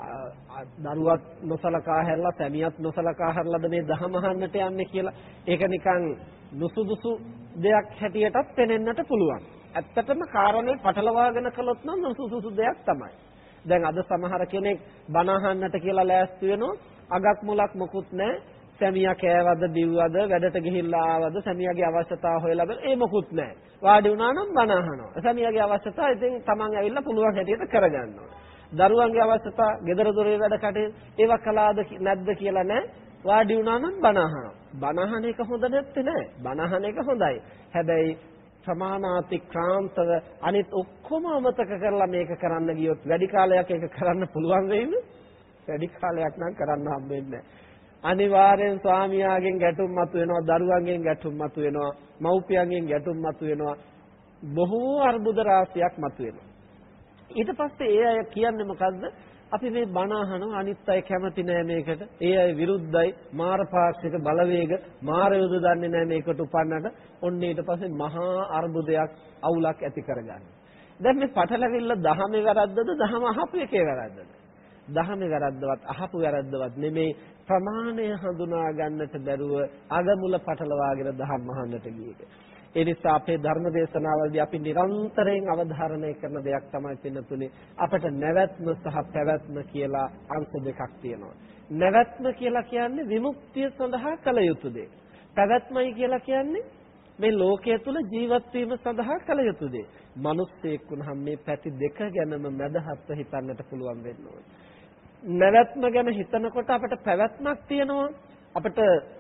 දරුවත් නොසලකා හැරලා සැමියත් නොසලකා හැරලාද මේ දහම අහන්නට යන්නේ කියලා. ඒක නිකන් නුසුදුසු දෙයක් හැටියටත් පෙනෙන්නට පුළුවන්. ඇත්තටම කාරණේ පටලවාගෙන කළොත් නම් නුසුදුසු දෙයක් තමයි. දැන් අද සමහර කෙනෙක් බණ අහන්නට කියලා ලෑස්ති වෙනවා අගක් මුලක් මොකුත් නැහැ. සැමියා කෑවද දිව්වද වැඩට ගිහිල්ලා ආවද සැමියාගේ අවශ්‍යතාව හොයලාද ඒ මොකුත් නැහැ. වාඩි වුණා නම් බණ අහනවා. සැමියාගේ අවශ්‍යතාව ඉතින් තමන් ඇවිල්ලා පුළුවන් හැටියට කරගන්නවා. දරුවන්ගේ අවශ්‍යතාව, ගෙදර දොරේ වැඩ කටයුතු ඒවා කළාද නැද්ද කියලා නැහැ. වාඩි වුණා නම් බණ අහනවා. බණ අහන එක හොඳ නැත්තේ නෑ. බණ අහන එක හොඳයි. හැබැයි සමානාතික්‍රාන්තව අනිත් ඔක්කොම අමතක කරලා මේක කරන්න ගියොත් වැඩි කාලයක් ඒක කරන්න පුළුවන් වෙයිද? වැඩි කාලයක් නම් කරන්න හම්බෙන්නේ නැහැ. අනිවාර්යෙන් ස්වාමියාගෙන් ගැටුම් මතුවෙනවා, දරුවන්ගෙන් ගැටුම් මතුවෙනවා, මව්පියන්ගෙන් ගැටුම් මතුවෙනවා, බොහෝ අර්බුද රාශියක් මතුවෙනවා. ඊට පස්සේ ඒ අය කියන්නේ මොකද්ද? අපි මේ බණ අහනවා අනිත් අය කැමති නෑ මේකට. ඒ අය විරුද්ධයි, මාර පාක්ෂික බලවේග, මාරයෝද දන්නේ නෑ මේකට උපන්නට. ඔන්න ඊට පස්සේ මහා අර්බුදයක්, අවුලක් ඇති කරගන්න. දැන් මේ පටලවිල්ල දහමේ වැරද්දද, දහම අහපු එකේ වැරද්දද? දහමේ වැරද්දවත් අහපු වැරද්දවත් නෙමෙයි, ප්‍රමාණය හඳුනා ගන්නට බැරුව අගමුල පටලවාගෙන දහම් අහන්නට ගිය එක. ඒ නිසා අපේ ධර්ම දේශනාවලදී අපි නිරන්තරයෙන් අවධාරණය කරන දෙයක් තමයි පින්නතුනේ අපට නැවැත්ම සහ පැවැත්ම කියලා අංශ දෙකක් තියෙනවා. නැවැත්ම කියලා කියන්නේ විමුක්තිය සඳහා කළ යුතු දේ. පැවැත්මයි කියලා කියන්නේ මේ ලෝකයේ තුල ජීවත් වීම සඳහා කළ යුතු දේ. මිනිස්සෙක් වුණාම මේ පැති දෙක ගැනම මැදහත්ව හිතන්නට පුළුවන් වෙන්න ඕනේ. නැවැත්ම ගැන හිතනකොට අපට පැවැත්මක් තියෙනවා. අපට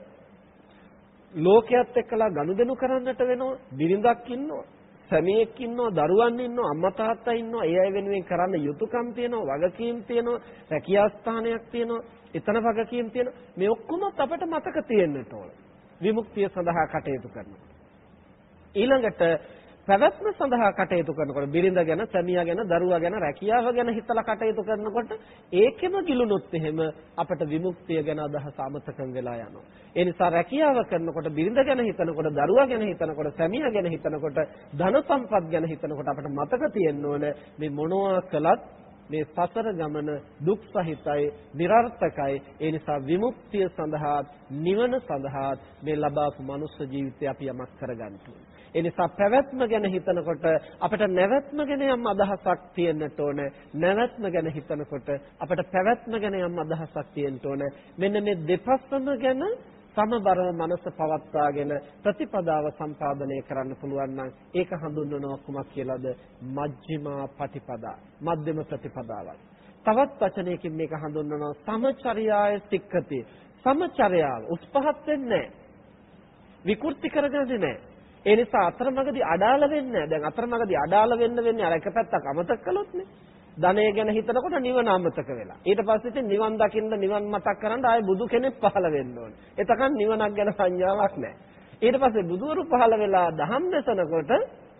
ලෝකයේත් එක්කලා ගනුදෙනු කරන්නට වෙනවා. බිරිඳක් ඉන්නවා, සැමියෙක් ඉන්නවා, දරුවන් ඉන්නවා, අම්මා තාත්තා ඉන්නවා. ඒ අය වෙනුවෙන් කරන්න යුතුයකම් තියෙනවා, වගකීම් තියෙනවා, රැකියා ස්ථානයක් තියෙනවා, එතන වගකීම් තියෙනවා. මේ ඔක්කොම අපට මතක තියෙන්නට ඕන. විමුක්තිය සඳහා කටයුතු කරනවා. ඊළඟට පැවැත්ම සඳහා කටයුතු කරනකොට බිරිඳ ගැන, සැමියා ගැන, දරුවා ගැන, රැකියාව ගැන හිතලා කටයුතු කරනකොට ඒකෙම ගිලුනොත් එහෙම අපට විමුක්තිය ගැන අදහස අමතකම් වෙලා යනවා. ඒ නිසා රැකියාව කරනකොට බිරිඳ ගැන හිතනකොට, දරුවා ගැන හිතනකොට, සැමියා ගැන හිතනකොට, ධන සම්පත් ගැන හිතනකොට අපට මතක තියෙන්න ඕන මේ මොනවා කළත් මේ සසර ගමන දුක් සහිතයි, નિરර්ථකයි. ඒ නිසා විමුක්තිය සඳහා, නිවන සඳහා මේ ලබාපු මනුෂ්‍ය ජීවිතය අපි යමක් කරගන්න ඕනේ. ඒ නිසා පැවැත්ම ගැන හිතනකොට අපිට නැවැත්ම ගැන යම් අදහසක් තියෙන්නට ඕන. නැවැත්ම ගැන හිතනකොට අපිට පැවැත්ම ගැන යම් අදහසක් තියෙන්න ඕන. මෙන්න මේ දෙපස්සම ගැන සමබරව මනස පවත්වාගෙන ප්‍රතිපදාව සම්පාදනය කරන්න පුළුවන් නම් ඒක හඳුන්වනවා කුමක් කියලාද? මජ්ක්‍ධිමා පටිපදා, මධ්‍යම ප්‍රතිපදාවක්. තවත් වචනයකින් මේක හඳුන්වනවා සමචර්යාය සික්ඛති. සමචර්යාව උස්පහත් වෙන්නේ නැහැ, විකෘති කරගන්නේ නැහැ. ඒ නිසා අතරමඟදී අඩාල වෙන්නේ නැහැ. දැන් අතරමඟදී අඩාල වෙන්නේ අර එක පැත්තක් අමතක කළොත්නේ. ධනය ගැන හිතනකොට නිවන අමතක වෙලා. ඊට පස්සේ ඉතින් නිවන් දකින්න, නිවන් මතක් කරන් ආයේ බුදු කෙනෙක් පහළ වෙන්න ඕනේ. එතකන් නිවනක් ගැන සංඥාවක් නැහැ. ඊට පස්සේ බුදුවරු පහළ වෙලා දහම් දේශනකොට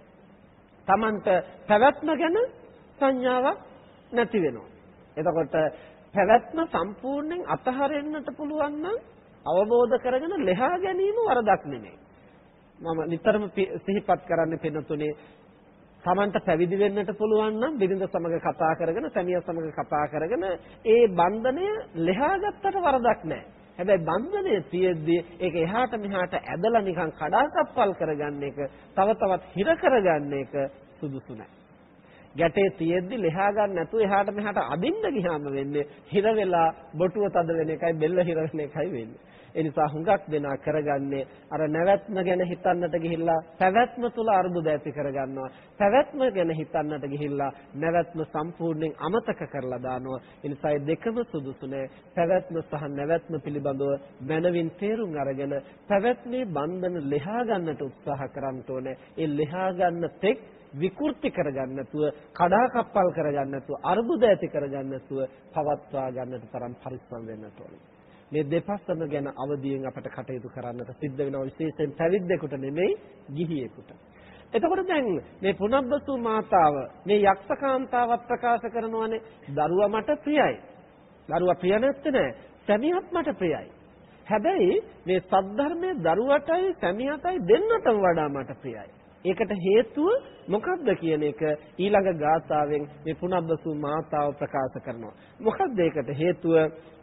Tamanට පැවැත්ම ගැන සංඥාවක් නැති වෙනවා. එතකොට පැවැත්ම සම්පූර්ණයෙන් අතහරින්නට පුළුවන් නම් අවබෝධ කරගෙන ලෙහා ගැනීම වරදක් නෙමෙයි. මම නිතරම සිහිපත් කරන්න පින්නතුනේ තමන්ට පැවිදි වෙන්නට පුළුවන් නම් බිරිඳ සමග කතා කරගෙන, සැමියා සමග කතා කරගෙන ඒ බන්ධනය ලෙහා ගත්තට වරදක් නැහැ. හැබැයි බන්ධනය තියෙද්දී ඒක එහාට මෙහාට ඇදලා නිකන් කඩාකප්පල් කරගන්න එක, තව තවත් හිර කරගන්න එක සුදුසු නැහැ. ගැටේ තියෙද්දි ලෙහා ගන්න නැතුව එහාට මෙහාට අදින්න ගියාම වෙන්නේ හිර වෙලා බොටුව තද වෙන එකයි බෙල්ල හිර වෙන එකයි වෙන්නේ. ඒ නිසා හුඟක් දෙනා කරගන්නේ අර නැවැත්ම ගැන හිතන්නට ගිහිල්ලා පැවැත්ම තුල අරුබුද ඇති කරගන්නවා. පැවැත්ම ගැන හිතන්නට ගිහිල්ලා නැවැත්ම සම්පූර්ණයෙන් අමතක කරලා දානවා. ඒ නිසා මේ දෙකම සුදුසු නෑ. පැවැත්ම සහ නැවැත්ම පිළිබඳව මනවින් තේරුම් අරගෙන පැවැත්මේ බන්ධන ලෙහා ගන්නට උත්සාහ කරන්න ඕනේ. ඒ ලෙහා ගන්න තෙක් විකෘති කරගන්න නැතුව කඩාකප්පල් කරගන්න නැතුව අරුබුද ඇති කරගන්න නැතුව පවත්වා ගන්නට තරම් පරිස්සම් වෙන්නට ඕනේ. මේ දෙපස්සම ගැන අවදියෙන් අපට කටයුතු කරන්නට සිද්ධ වෙනවා විශේෂයෙන් පැවිද්දෙකුට නෙමෙයි ගිහියෙකුට. එතකොට දැන් මේ පුනබ්බසු මාතාව මේ යක්ෂකාන්තාවත් ප්‍රකාශ කරනවානේ දරුවා මට ප්‍රියයි. දරුවා ප්‍රිය නැත්තේ නෑ. සැමියාත් මට ප්‍රියයි. හැබැයි මේ සද්ධර්මයේ දරුවටයි සැමියාටයි දෙන්නටම වඩා මට ප්‍රියයි. ඒකට හේතුව මොකක්ද කියන එක ඊළඟ ගාථාවෙන් මේ පුනබ්බසු මාතාව ප්‍රකාශ කරනවා. මොකක්ද ඒකට හේතුව?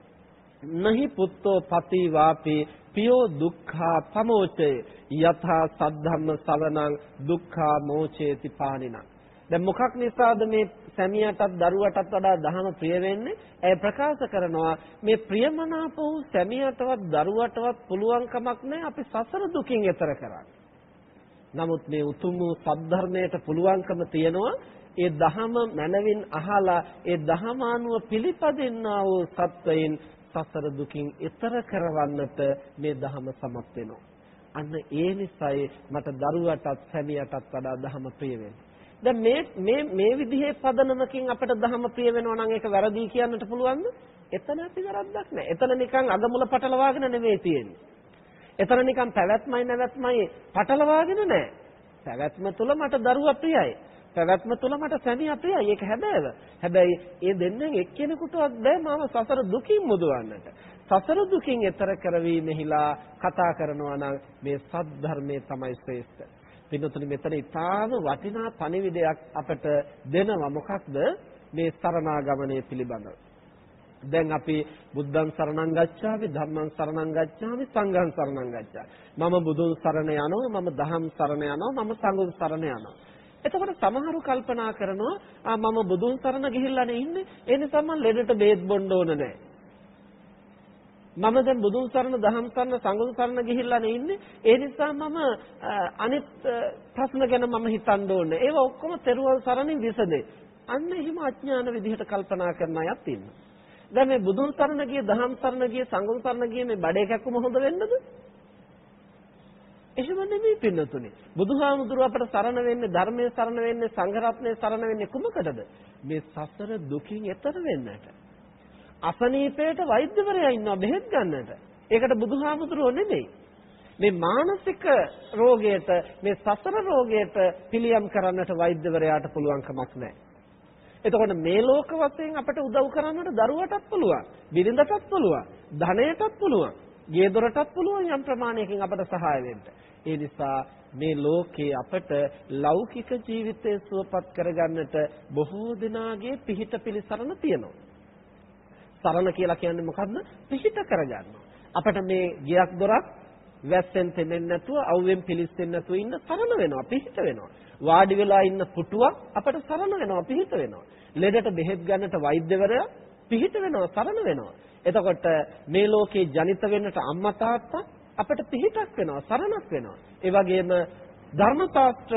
නහි පුත්තෝ පති වාපි පියෝ දුක්ඛා පමෝචේ යථා සද්ධම්ම සවනං දුක්ඛා මෝචේති පානිනං. දැන් මොකක් නිසාද මේ සැමියාටත් දරුවටත් වඩා දහම ප්‍රිය වෙන්නේ? ඒ ප්‍රකාශ කරනවා මේ ප්‍රියමනාප වූ සැමියාටවත් දරුවටවත් පුළුවන් කමක් නැහැ අපි සසර දුකින් එතර කරන්න. නමුත් මේ උතුම් වූ සද්ධර්මයට පුළුවන්කම තියෙනවා ඒ දහම මනවින් අහලා ඒ දහම අනුව පිළිපදින්නා වූ සත්වයින් සසර දුකින් එතර කරවන්නට මේ දහම සමත් වෙනවා. අන්න ඒ නිසායි මට දරුවටත් සැමියාටත් වඩා දහම ප්‍රිය වෙන්නේ. දැන් මේ විදිහේ පදනමකින් අපිට දහම ප්‍රිය වෙනවා නම් ඒක වැරදි කියන්නට පුළුවන්ද? එතන අපි වැරද්දක් නැහැ. එතන නිකන් අගමුල පටලවාගෙන නෙවෙයි තියෙන්නේ. එතන නිකන් පැවැත්මයි නැවැත්මයි පටලවාගෙන නැහැ. පැවැත්ම තුල මට දරුවා ප්‍රියයි. පැවැත්ම තුල මට සැමියා ප්‍රියයි. ඒක හැබෑව. හැබැයි ඒ දෙන්නෙන් එක්කෙනෙකුටවත් බෑ මාව සසර දුකින් මුදවන්නට. සසර දුකින් එතර කරවීමෙහිලා කතා කරනවා නම් මේ සද්ධර්මයේ තමයි ශ්‍රේෂ්ඨ. පින්නතුනි මෙතන ඊටාම වටිනා පණිවිඩයක් අපට දෙනවා. මොකක්ද? මේ සරණාගමනය පිළිබඳව. දැන් අපි බුද්ධං සරණං ගච්ඡාමි ධම්මං සරණං ගච්ඡාමි සංඝං සරණං ගච්ඡාමි. මම බුදුන් සරණ යනවා, මම දහම් සරණ යනවා, මම සංඝුන් සරණ යනවා. එතකොට සමහරු කල්පනා කරනවා මම බුදුන් සරණ ගිහිල්ලානේ ඉන්නේ. ඒ නිසා මම ලෙඩට බේත් බොන්න ඕන නැහැ. මම දැන් බුදුන් සරණ දහම් සරණ සංඝුන් සරණ ගිහිල්ලානේ ඉන්නේ. ඒ නිසා මම අනිත් ප්‍රශ්න ගැන මම හිතන්න ඕනේ. ඒවා ඔක්කොම තෙරුවන් සරණින් විසදේ. අන්න එහෙම අඥාන විදිහට කල්පනා කරන අයත් ඉන්නවා. දැන් මේ බුදුන් සරණ ගිය දහම් සරණ ගිය සංඝුන් සරණ ගිය මේ බඩේ කැක්කුම හොඳ වෙන්නද? එහෙම නෙමෙයි පින්නතුනේ. බුදුහාමුදුරුව අපට සරණ වෙන්නේ ධර්මයේ සරණ වෙන්නේ සංඝ රත්නයේ සරණ වෙන්නේ කුමකටද? මේ සසර දුකින් එතර වෙන්නට. අසනීපයට වෛද්‍යවරයා ඉන්නවා බෙහෙත් ගන්නට. ඒකට බුදුහාමුදුරුව නෙමෙයි. මේ මානසික රෝගයට මේ සසර රෝගයට පිළියම් කරන්නට වෛද්‍යවරයාට පුළුවන් කමක් නැහැ. එතකොට මේ ලෝක වශයෙන් අපට උදව් කරන්නට දරුවටත් පුළුවන්, බිරිඳටත් පුළුවන්, ධනයටත් පුළුවන්, ගේ දොරටත් පුළුවන් යම් ප්‍රමාණයකින් අපට සහාය වෙන්න. ඒ නිසා මේ ලෝකේ අපට ලෞකික ජීවිතය සුවපත් කරගන්නට බොහෝ දෙනාගේ පිහිට පිළිසරණ තියෙනවා. සරණ කියලා කියන්නේ මොකද්ද? පිහිට කරගන්නවා. අපට මේ ගියක් දොරක් වැස්සෙන් තෙමෙන්නේ නැතුව, අවුවෙන් පිලිස්සෙන්නේ නැතුව ඉන්න සරණ වෙනවා, පිහිට වෙනවා. වාඩි වෙලා ඉන්න පුටුවක් අපට සරණ වෙනවා, පිහිට වෙනවා. ලෙඩට බෙහෙත් ගන්නට වෛද්‍යවරයා පිහිට වෙනවා, සරණ වෙනවා. එතකොට මේ ලෝකේ ජනිත වෙන්නට අම්මා තාත්තා අපට පිහිටක් වෙනවා, සරණක් වෙනවා. ඒ වගේම ධර්ම ශාස්ත්‍ර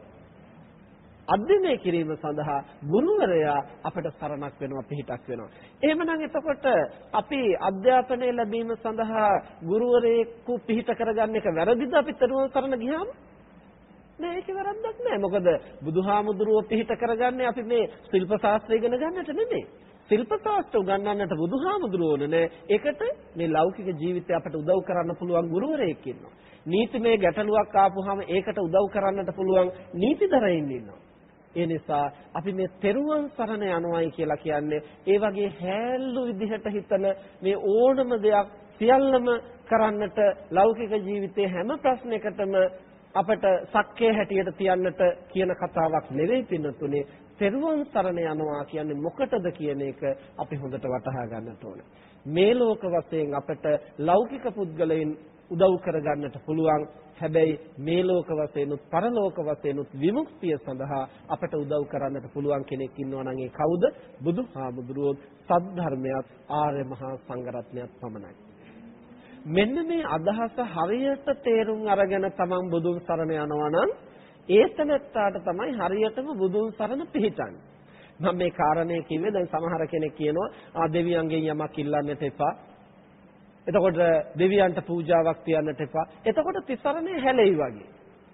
අධ්‍යයනය කිරීම සඳහා ගුරුවරයා අපට සරණක් වෙනවා, පිහිටක් වෙනවා. එහෙමනම් එතකොට අපි අධ්‍යාපනය ලැබීම සඳහා ගුරුවරයෙකු පිහිට කරගන්න එක වැරදිද? අපි තරුවන් සරණ ගියාම නෑ, ඒක වැරද්දක් නෑ. මොකද බුදුහාමුදුරුව පිහිට කරගන්නේ අපි මේ ශිල්ප ශාස්ත්‍රය ඉගෙන ගන්නට නෙමෙයි. ශිල්ප ශාස්ත්‍ර උගන්වන්නට බුදුහාමුදුරුව ඕනේ. ඒකට මේ ලෞකික ජීවිතය අපට උදව් කරන්න පුළුවන් ගුරුවරයෙක් ඉන්නවා. නීතිමය ගැටලුවක් ආපුවාම ඒකට උදව් කරන්නට පුළුවන් නීතිදරයින් ඉන්නවා. ඒ නිසා අපි මේ තෙරුවන් සරණ යනවායි කියලා කියන්නේ ඒ වගේ හැල්ලු විදිහට හිතන මේ ඕනම දෙයක් සියල්ලම කරන්නට ලෞකික ජීවිතයේ හැම ප්‍රශ්නයකටම අපට සක්කේ හැටියට තියන්නට කියන කතාවක් නෙවෙයි පින්නතුනේ. තෙරුවන් සරණ යනවා කියන්නේ මොකටද කියන එක අපි හොඳට වටහා ගන්නට ඕනේ. මේ ලෝක වශයෙන් අපට ලෞකික පුද්ගලයන් උදව් කරගන්නට පුළුවන්. හැබැයි මේ ලෝක වශයෙන්ුත් පරලෝක වශයෙන්ුත් විමුක්තිය සඳහා අපට උදව් කරන්නට පුළුවන් කෙනෙක් ඉන්නවා නම් ඒ කවුද? බුදුහාමුදුරුවෝ, සද්ධර්මයත්, ආර්ය මහා සංඝරත්නයත් පමණයි. මෙන්න මේ අදහස හරියට තේරුම් අරගෙන තමන් බුදුන් සරණ යනවා නම් ඒ තැනට තමයි හරියටම බුදුන් සරණ පිහිටන්නේ. මම මේ කාරණේ කිව්වේ දැන් සමහර කෙනෙක් කියනවා දෙවියන්ගෙන් යමක් ඉල්ලන්නට එපා. එතකොට දෙවියන්ට පූජාවක් තියන්නට එපා. එතකොට තිසරණේ හැලෙයි වගේ.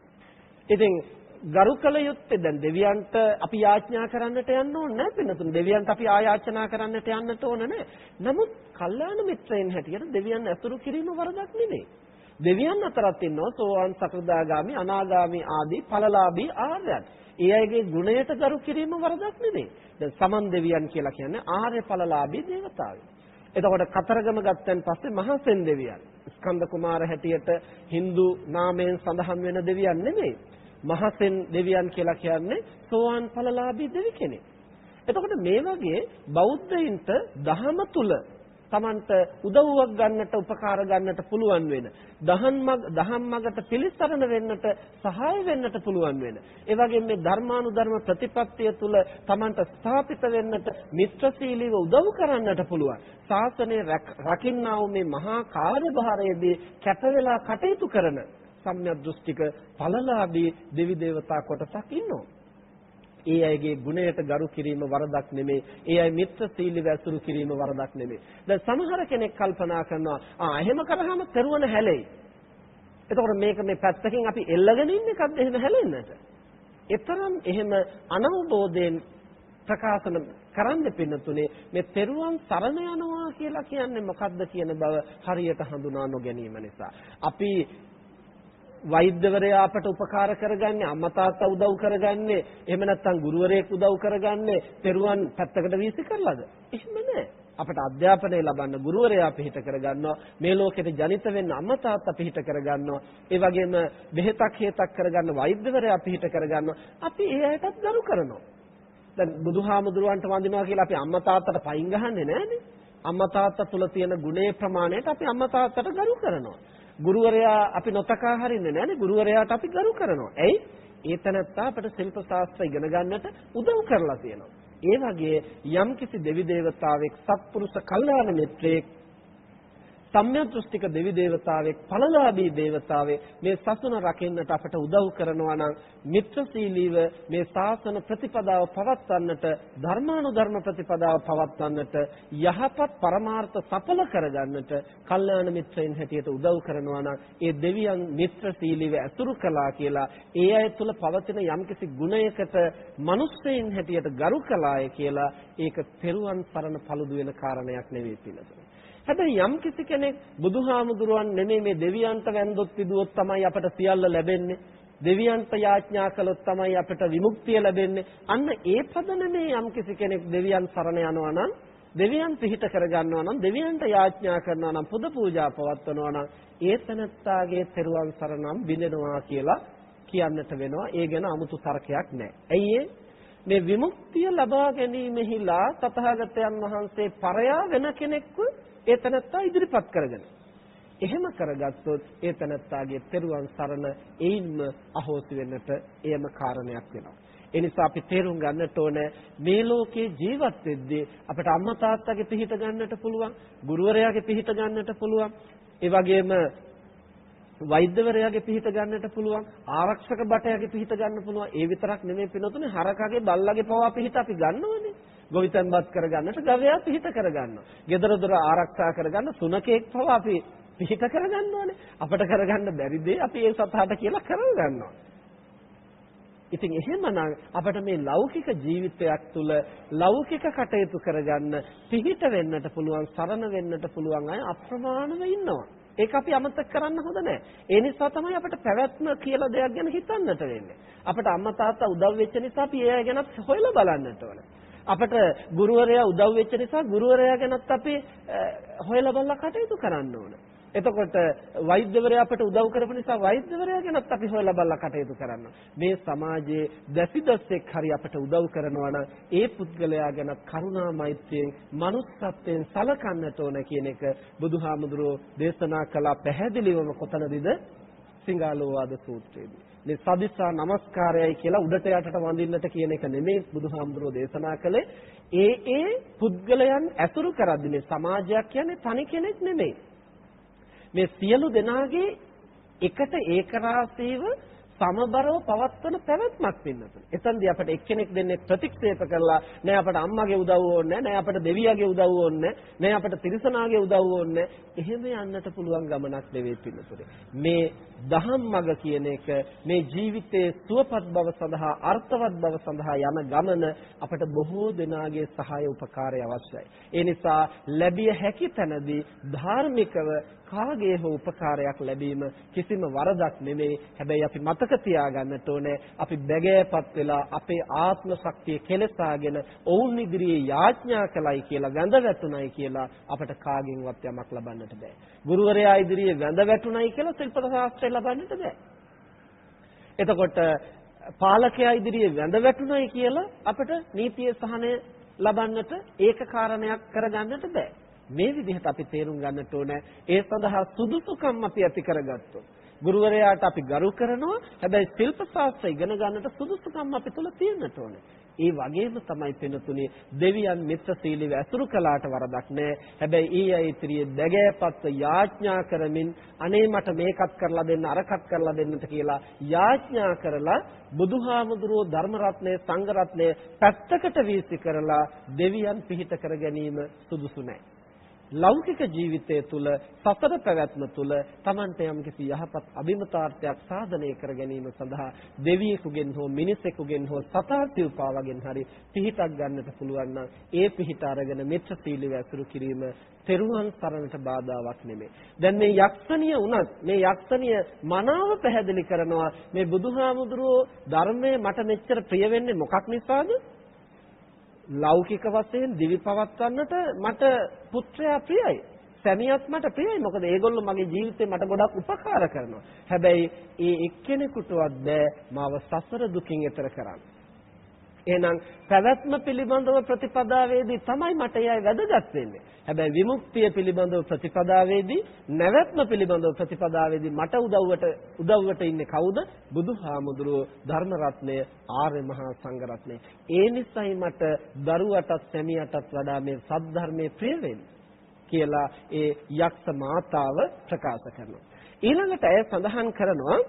ඉතින් ගරුකල යුත්තේ දැන් දෙවියන්ට අපි යාඥා කරන්නට යන්න ඕනේ නැහැ පින්නතුන්. දෙවියන්ට අපි ආයාචනා කරන්නට යන්නට ඕන නැහැ. නමුත් කල්යාණ මිත්‍රයන් හැටියට දෙවියන් ඇසුරු කිරීම වරදක් නෙමෙයි. දෙවියන් අතරත් ඉන්නවා සෝවාන්, සකෘදාගාමි, අනාගාමි ආදී ඵලලාභී ආර්යයන්. ඒ අයගේ ගුණයට ගරු කිරීම වරදක් නෙමෙයි. දැන් සමන් දෙවියන් කියලා කියන්නේ ආර්ය ඵලලාභී දේවතාවෝ. එතකොට කතරගම ගත්තන් පස්සේ මහසෙන් දෙවියන් ස්කන්ධ කුමාර හැටියට Hindu නාමයෙන් සඳහන් වෙන දෙවියන් නෙමෙයි. මහසෙන් දෙවියන් කියලා කියන්නේ සෝවාන් ඵලලාභී දෙවි කෙනෙක්. එතකොට මේ වගේ බෞද්ධයින්ට දහම තුල තමන්ට උදව්වක් ගන්නට උපකාර ගන්නට පුළුවන් වෙන දහම් මගට පිළිසරණ වෙන්නට සහාය වෙන්නට පුළුවන් වෙන ඒ වගේම මේ ධර්මානුධර්ම ප්‍රතිපත්තිය තුල තමන්ට ස්ථාපිත වෙන්නට මිත්‍රශීලීව උදව් කරන්නට පුළුවන් ශාසනය රකින්නා වූ මේ මහා කාර්යභාරයේදී කැප වෙලා කටයුතු කරන සම්‍යක් දෘෂ්ටික ඵලලාභී දෙවි දේවතා කොටසක් ඉන්නවා. ඒ අයගේ ගුණයට ගරු කිරීම වරදක් නෙමෙයි. ඒ අය මිත්‍රශීලීව ඇසුරු කිරීම වරදක් නෙමෙයි. දැන් සමහර කෙනෙක් කල්පනා කරනවා එහෙම කරාම තරුවන හැලෙයි. එතකොට මේක මේ පැත්තකින් අපි එල්ලගෙන ඉන්න එකක්ද එහෙම හැලෙන්නට? ඒතරම් එහෙම අනවබෝධයෙන් ප්‍රකාශන කරන්න පින්නතුනේ මේ තෙරුවන් සරණ යනවා කියලා කියන්නේ මොකක්ද කියන බව හරියට හඳුනා නොගැනීම නිසා. අපි වෛද්‍යවරයා අපට උපකාර කරගන්නේ අම්මා තාත්තා උදව් කරගන්නේ එහෙම නැත්නම් ගුරුවරයෙක් උදව් කරගන්නේ තෙරුවන් පැත්තකට වීසි කරලාද? එහෙම නැහැ. අපට අධ්‍යාපනය ලබන්න ගුරුවරයා පිහිට කරගන්නවා. මේ ලෝකෙට ජනිත වෙන්න අම්මා තාත්තා පිහිට කරගන්නවා. ඒ වගේම බෙහෙතක් හේතක් කරගන්න වෛද්‍යවරයා පිහිට කරගන්නවා. අපි ඒ අයටත් ගරු කරනවා. දැන් බුදුහාමුදුරුවන්ට වඳිනවා කියලා අපි අම්මා තාත්තට පයින් ගහන්නේ නැහනේ. අම්මා තාත්තා තුල තියෙන ගුණේ ප්‍රමාණයට අපි අම්මා තාත්තට ගරු කරනවා. ගුරුවරයා අපි නොතකා හරින්නේ නැහනේ. ගුරුවරයාට අපි ගරු කරනවා. ඇයි? ඒ තැනත්තා අපට ශිල්ප ශාස්ත්‍ර ඉගෙන ගන්නට උදව් කරලා තියෙනවා. ඒ වගේ යම්කිසි දෙවි දේවතාවෙක් සත්පුරුෂ කල්යාණ මිත්‍රයෙක් සම්‍යක් දෘෂ්ටික දෙවි දේවතාවෙක් ඵලලාභී දේවතාවෙක් මේ සසුන රකින්නට අපට උදව් කරනවා නම් මිත්‍රශීලීව මේ ශාසන ප්‍රතිපදාව පවත්වන්නට ධර්මානුධර්ම ප්‍රතිපදාව පවත්වන්නට යහපත් පරමාර්ථ සඵල කරගන්නට කල්යාණ මිත්‍රයන් හැටියට උදව් කරනවා නම් ඒ දෙවියන් මිත්‍රශීලීව ඇසුරු කළා කියලා ඒ අය තුළ පවතින යම්කිසි ගුණයකට මිනිස්සෙයින් හැටියට ගරු කළාය කියලා ඒක තෙරුවන් සරණ paludu වෙන කාරණයක් නෙවෙයි පිළිතුර. හැබැයි යම් කිසි කෙනෙක් බුදුහාමුදුරුවන් නෙමෙයි මේ දෙවියන්ට වැන්දොත් පිදුවොත් තමයි අපට සියල්ල ලැබෙන්නේ. දෙවියන්ට යාඥා කළොත් තමයි අපට විමුක්තිය ලැබෙන්නේ. අන්න ඒ පදනමේ යම් කිසි කෙනෙක් දෙවියන් සරණ යනවා නම්, දෙවියන් පිහිට කරගන්නවා නම්, දෙවියන්ට යාඥා කරනවා නම්, පුද පූජා පවත්වනවා නම් ඒ තනත්තාගේ තෙරුවන් සරණම් බිඳෙනවා කියලා කියන්නට වෙනවා. ඒ ගැන 아무තු තර්කයක් නැහැ. ඇයි මේ විමුක්තිය ලබා ගැනීමෙහිලා තථාගතයන් වහන්සේ පරයා වෙන කෙනෙක්ව ඒ තනත්තා ඉදිරිපත් කරගෙන. එහෙම කරගත්තොත් ඒ තනත්තාගේ තෙරුවන් සරණ එයින්ම අහෝසි වෙන්නට එයම කාරණයක් වෙනවා. ඒ නිසා අපි තේරුම් ගන්නට ඕන මේ ලෝකේ ජීවත් වෙද්දී අපට අම්මා තාත්තගේ පිහිට ගන්නට පුළුවන්, ගුරුවරයාගේ පිහිට ගන්නට පුළුවන්, ඒ වගේම වෛද්‍යවරයාගේ පිහිට ගන්නට පුළුවන්, ආරක්ෂක බටයාගේ පිහිට ගන්න පුළුවන්. ඒ විතරක් නෙමෙයි පිනතුනේ හරකගේ බල්ලගේ පවා පිහිට අපි ගන්නවනේ. ගොවිතැන්පත් කරගන්නට ගවයා පිහිට කරගන්නවා. ගෙදර දොර ආරක්ෂා කරගන්න සුනකෙක් පවා අපි පිහිට කරගන්නවනේ. අපට කරගන්න බැරි දේ අපි ඒ සතාට කියලා කරගන්නවා. ඉතින් එහෙමනම් අපිට මේ ලෞකික ජීවිතයක් තුළ ලෞකික කටයුතු කරගන්න පිහිට වෙන්නට පුළුවන්, සරණ වෙන්නට පුළුවන් අය අප්‍රමාණව ඉන්නවා. ඒක අපි අමතක කරන්න හොඳ නැහැ. ඒ නිසා තමයි අපිට පැවැත්ම කියලා දෙයක් ගැන හිතන්නට වෙන්නේ. අපිට අම්මා තාත්තා උදව් වෙච්ච නිසා අපි ඒ අය ගැනත් හොයලා බලන්නට ඕනේ. අපට ගුරුවරයා උදව් වෙච්ච නිසා ගුරුවරයා ගැනත් අපි හොයලා බලලා කටයුතු කරන්න ඕනේ. එතකොට වෛද්‍යවරයා අපට උදව් කරපු නිසා වෛද්‍යවරයා ගැනත් අපි හොයලා බලලා කටයුතු කරන්න. මේ සමාජයේ දැසිදස්සෙක් හරි අපට උදව් කරනවා නම් ඒ පුද්ගලයා ගැනත් කරුණා මෛත්‍රියෙන් මනුස්සත්වයෙන් සලකන්නට ඕන කියන එක බුදුහාමුදුරුවෝ දේශනා කළ පැහැදිලිවම කොතනදීද? සිංහාලෝවාද සූත්‍රයේදී. මේ සදිස්සා නමස්කාරයයි කියලා උඩට යටට වඳින්නට කියන එක නෙමෙයි බුදුහාමුදුරුවෝ දේශනා කළේ. ඒ පුද්ගලයන් ඇසුරු කරද්දී මේ සමාජයක් කියන්නේ තනි කෙනෙක් නෙමෙයි. මේ සියලු දෙනාගේ එකට ඒකරාශීව සමබරව පවත්වන පැවැත්මක් වෙන්නතුනේ. එතනදී අපිට එක්කෙනෙක් දෙන්නේ ප්‍රතික්ෂේප කරලා නෑ අපට අම්මගේ උදව්ව ඕනේ නෑ අපට දෙවියගේ උදව්ව ඕනේ නෑ අපට තිරිසනාගේ උදව්ව ඕනේ. එහෙම යන්නට පුළුවන් ගමනක් නෙවෙයි පින්නතුනේ. මේ දහම්මග කියන එක මේ ජීවිතයේ සුවපත් බව සඳහා අර්ථවත් බව සඳහා යන ගමන අපට බොහෝ දෙනාගේ සහාය උපකාරය අවශ්‍යයි. ඒ නිසා ලැබිය හැකි තැනදී ධාර්මිකව කාගේ හෝ උපකාරයක් ලැබීම කිසිම වරදක් නෙමෙයි. හැබැයි අපි මතක තියාගන්නට ඕනේ අපි බැගෑපත් වෙලා අපේ ආත්ම ශක්තිය කෙලසාගෙන ඔවුන් ඉදිරියේ යාඥා කළයි කියලා වැඳ වැටුණයි කියලා අපට කාගෙන්වත් යමක් ලබන්නට බෑ. ගුරුවරයා ඉදිරියේ වැඳ වැටුණයි කියලා ශිල්ප ශාස්ත්‍රය ලබන්නට බෑ. එතකොට පාලකයා ඉදිරියේ වැඳ වැටුණයි කියලා අපට නීතිය සහනය ලබන්නට ඒක කාරණයක් කරගන්නට බෑ. මේ විදිහට අපි තේරුම් ගන්නට ඕනේ ඒ සඳහා සුදුසුකම් අපි ඇති කරගත්තොත් ගුරුවරයාට අපි ගරු කරනවා. හැබැයි ශිල්ප ශාස්ත්‍රය ඉගෙන ගන්නට සුදුසුකම් අපි තුල තියෙන්නට ඕනේ. ඒ වගේම තමයි පින්තුනේ දෙවියන් මිත්‍රශීලීව ඇසුරු කළාට වරදක් නැහැ. හැබැයි ඊ අය ඉදිරියේ දැගෑපත් යාඥා කරමින් අනේ මට මේකත් කරලා දෙන්න අරකත් කරලා දෙන්නට කියලා යාඥා කරලා බුදුහාමුදුරුවෝ ධර්ම රත්නය සංඝ රත්නය පැත්තකට වීසි කරලා දෙවියන් පිහිට කර ගැනීම සුදුසු නැහැ. ලෞකික ජීවිතය තුළ සසර පැවැත්ම තුළ Tamante යම්කිසි යහපත් අභිමතාර්ථයක් සාධනය කර ගැනීම සඳහා දෙවියෙකුගෙන් හෝ මිනිසෙකුගෙන් හෝ සතා සිව්පාවගෙන් හරි පිහිටක් ගන්නට පුළුවන් නම් ඒ පිහිට අරගෙන මිත්‍රශීලීව ඇසුරු කිරීම තෙරුවන් සරණට බාධාවක් නෙමෙයි. දැන් මේ යක්ෂණිය වුණත් මේ යක්ෂණිය මනාව පැහැදිලි කරනවා මේ බුදුහාමුදුරුවෝ ධර්මයේ මට මෙච්චර ප්‍රිය වෙන්නේ මොකක් නිසාද? ලෞකික වශයෙන් දිවි පවත්වන්නට මට පුත්‍රයා ප්‍රියයි. සැමියාත් මට ප්‍රියයි. මොකද ඒගොල්ලෝ මගේ ජීවිතේ මට ගොඩක් උපකාර කරනවා. හැබැයි ඒ එක්කෙනෙකුටවත් බෑ මාව සසර දුකින් එතර කරන්න. එහෙනම් පැවැත්ම පිළිබඳව ප්‍රතිපදාවේදී තමයි මට එයයි වැදගත් වෙන්නේ. හැබැයි විමුක්තිය පිළිබඳව ප්‍රතිපදාවේදී නැවැත්ම පිළිබඳව ප්‍රතිපදාවේදී මට උදව්වට ඉන්නේ කවුද? බුදුහාමුදුරුවෝ ධර්ම රත්නය ආර්ය මහා සංඝ රත්නය. ඒ නිසයි මට දරුවටත් සැමියටත් වඩා මේ සද්ධර්මයේ ප්‍රිය වෙන්නේ කියලා ඒ යක්ෂ මාතාව ප්‍රකාශ කරනවා. ඊළඟට ඇය සඳහන් කරනවා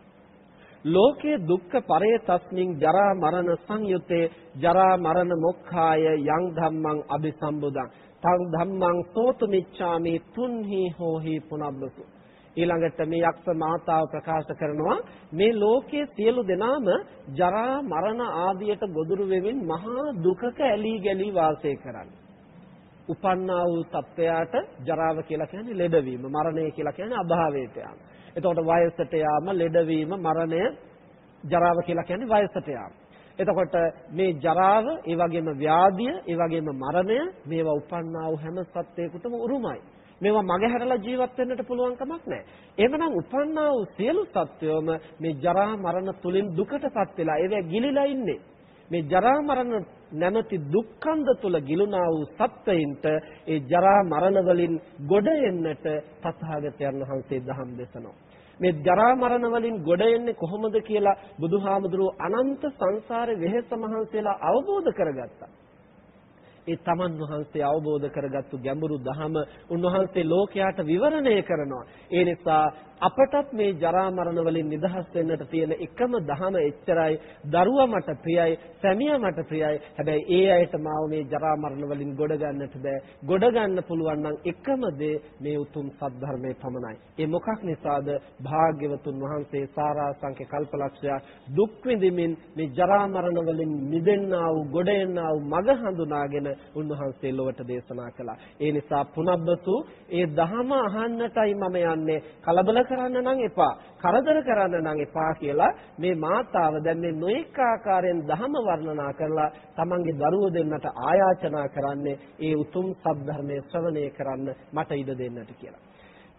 ලෝකේ දුක්ඛ පරේ තස්මින් ජරා මරණ සංයුතේ ජරා මරණ මොක්ඛාය යං ධම්මං අபிසම්බුදං තං ධම්මං සෝතු මිච්ඡාමි තුන්හි හෝහි පුනබ්බසු. ඊළඟට මේ යක්ෂ මාතාව ප්‍රකාශ කරනවා මේ ලෝකයේ සියලු දෙනාම ජරා මරණ ආදියට ගොදුරු වෙමින් මහා දුකක ඇලී ගැලී වාසය කරන්නේ. උපන්නා වූ තත්ත්වයට ජරාව කියලා කියන්නේ ලෙඩවීම, මරණය කියලා කියන්නේ අභාවයට යාම. එතකොට වයසට යාම, ලෙඩවීම, මරණය, ජරාව කියලා කියන්නේ වයසට යාම. එතකොට මේ ජරාව, ඒ වගේම ව්‍යාධිය, ඒ වගේම මරණය මේවා උපන්නා වූ හැම සත්වයකටම උරුමයි. මේවා මගහැරලා ජීවත් වෙන්නට පුළුවන් කමක් නැහැ. එහෙමනම් උපන්නා වූ සියලු සත්වයෝම මේ ජරා මරණ තුලින් දුකටපත් වෙලා ඒවා ගිලිලා ඉන්නේ. මේ ජරා මරණ නැමැති දුක්ඛන්ද තුල ගිලුණා වූ සත්වයින්ට ඒ ජරා මරණ වලින් ගොඩ එන්නට තථාගතයන් වහන්සේ දහම් දෙසනවා. මේ ජරා මරණ වලින් ගොඩ එන්නේ කොහොමද කියලා බුදුහාමුදුරුවෝ අනන්ත සංසාරේ වෙහෙස මහන්සියලා අවබෝධ කරගත්තා. ඒ තමන් වහන්සේ අවබෝධ කරගත්තු ගැඹුරු දහම උන්වහන්සේ ලෝකයාට විවරණය කරනවා. ඒ නිසා අපටත් මේ ජරා මරණ වලින් නිදහස් වෙන්නට තියෙන එකම දහම එච්චරයි. දරුවා මට ප්‍රියයි, සැමියා මට ප්‍රියයි. හැබැයි ඒ අයට මාව මේ ජරා මරණ වලින් ගොඩ ගන්නට බෑ. ගොඩ ගන්න පුළුවන් නම් එකම දේ මේ උතුම් සද්ධර්මයේ පමණයි. ඒ මොකක් නිසාද? භාග්‍යවතුන් වහන්සේ සාරාංශක කල්පලක්ෂය දුක් විඳින්මින් මේ ජරා මරණ වලින් මිදෙන්නා වූ, ගොඩ එන්නා වූ මඟ හඳුනාගෙන උන්වහන්සේ ලොවට දේශනා කළා. ඒ නිසා පුනබ්බසු ඒ දහම අහන්නටයි මම යන්නේ. කලබල කරන්න නම් එපා, කරදර කරන්න නම් එපා කියලා මේ මාතාව දැන් මේ නොඑක ආකාරයෙන් දහම වර්ණනා කරලා තමන්ගේ දරුවෝ දෙන්නට ආයාචනා කරන්නේ ඒ උතුම් සද්ධර්මයේ ශ්‍රවණය කරන්න මට ඉඩ දෙන්නට කියලා.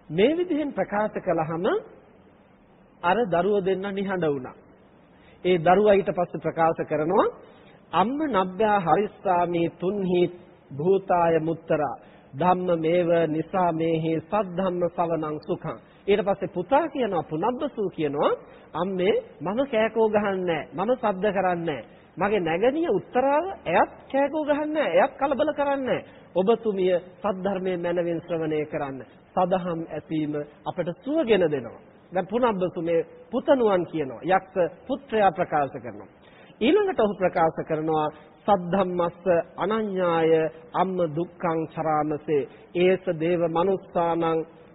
මේ විදිහෙන් ප්‍රකාශ කළාම අර දරුවෝ දෙන්න නිහඬ වුණා. ඒ දරුවා ඊට පස්සේ ප්‍රකාශ කරනවා අම්ම නබ්බ්‍යා හරිස්සාමි තුන්හි භූතාය මුත්තරා ධම්ම මේව නිසා මේහි සද්ධම්ම සවනං සුඛං. ඊට පස්සේ පුතා කියනවා පුනබ්බසූ කියනවා අම්මේ මම කෑකෝ ගහන්නේ නැහැ. මම සද්ද කරන්නේ නැහැ. මගේ නැගණිය උත්තරාව එයත් කෑකෝ ගහන්නේ නැහැ. එයත් කලබල කරන්නේ නැහැ. ඔබතුමිය සද්ධර්මයේ මනවින් ශ්‍රවණය කරන්න. සදහම් ඇසීම අපට සුවගෙන දෙනවා. දැන් පුනබ්බසු මේ පුතණුවන් කියනවා. යක්ෂ පුත්‍රයා ප්‍රකාශ කරනවා. ඊළඟට ඔහු ප්‍රකාශ කරනවා සද්ධම්මස්ස අනඤ්ඤාය අම්ම දුක්ඛං චරාමසේ ඒස දේව මනුස්සානං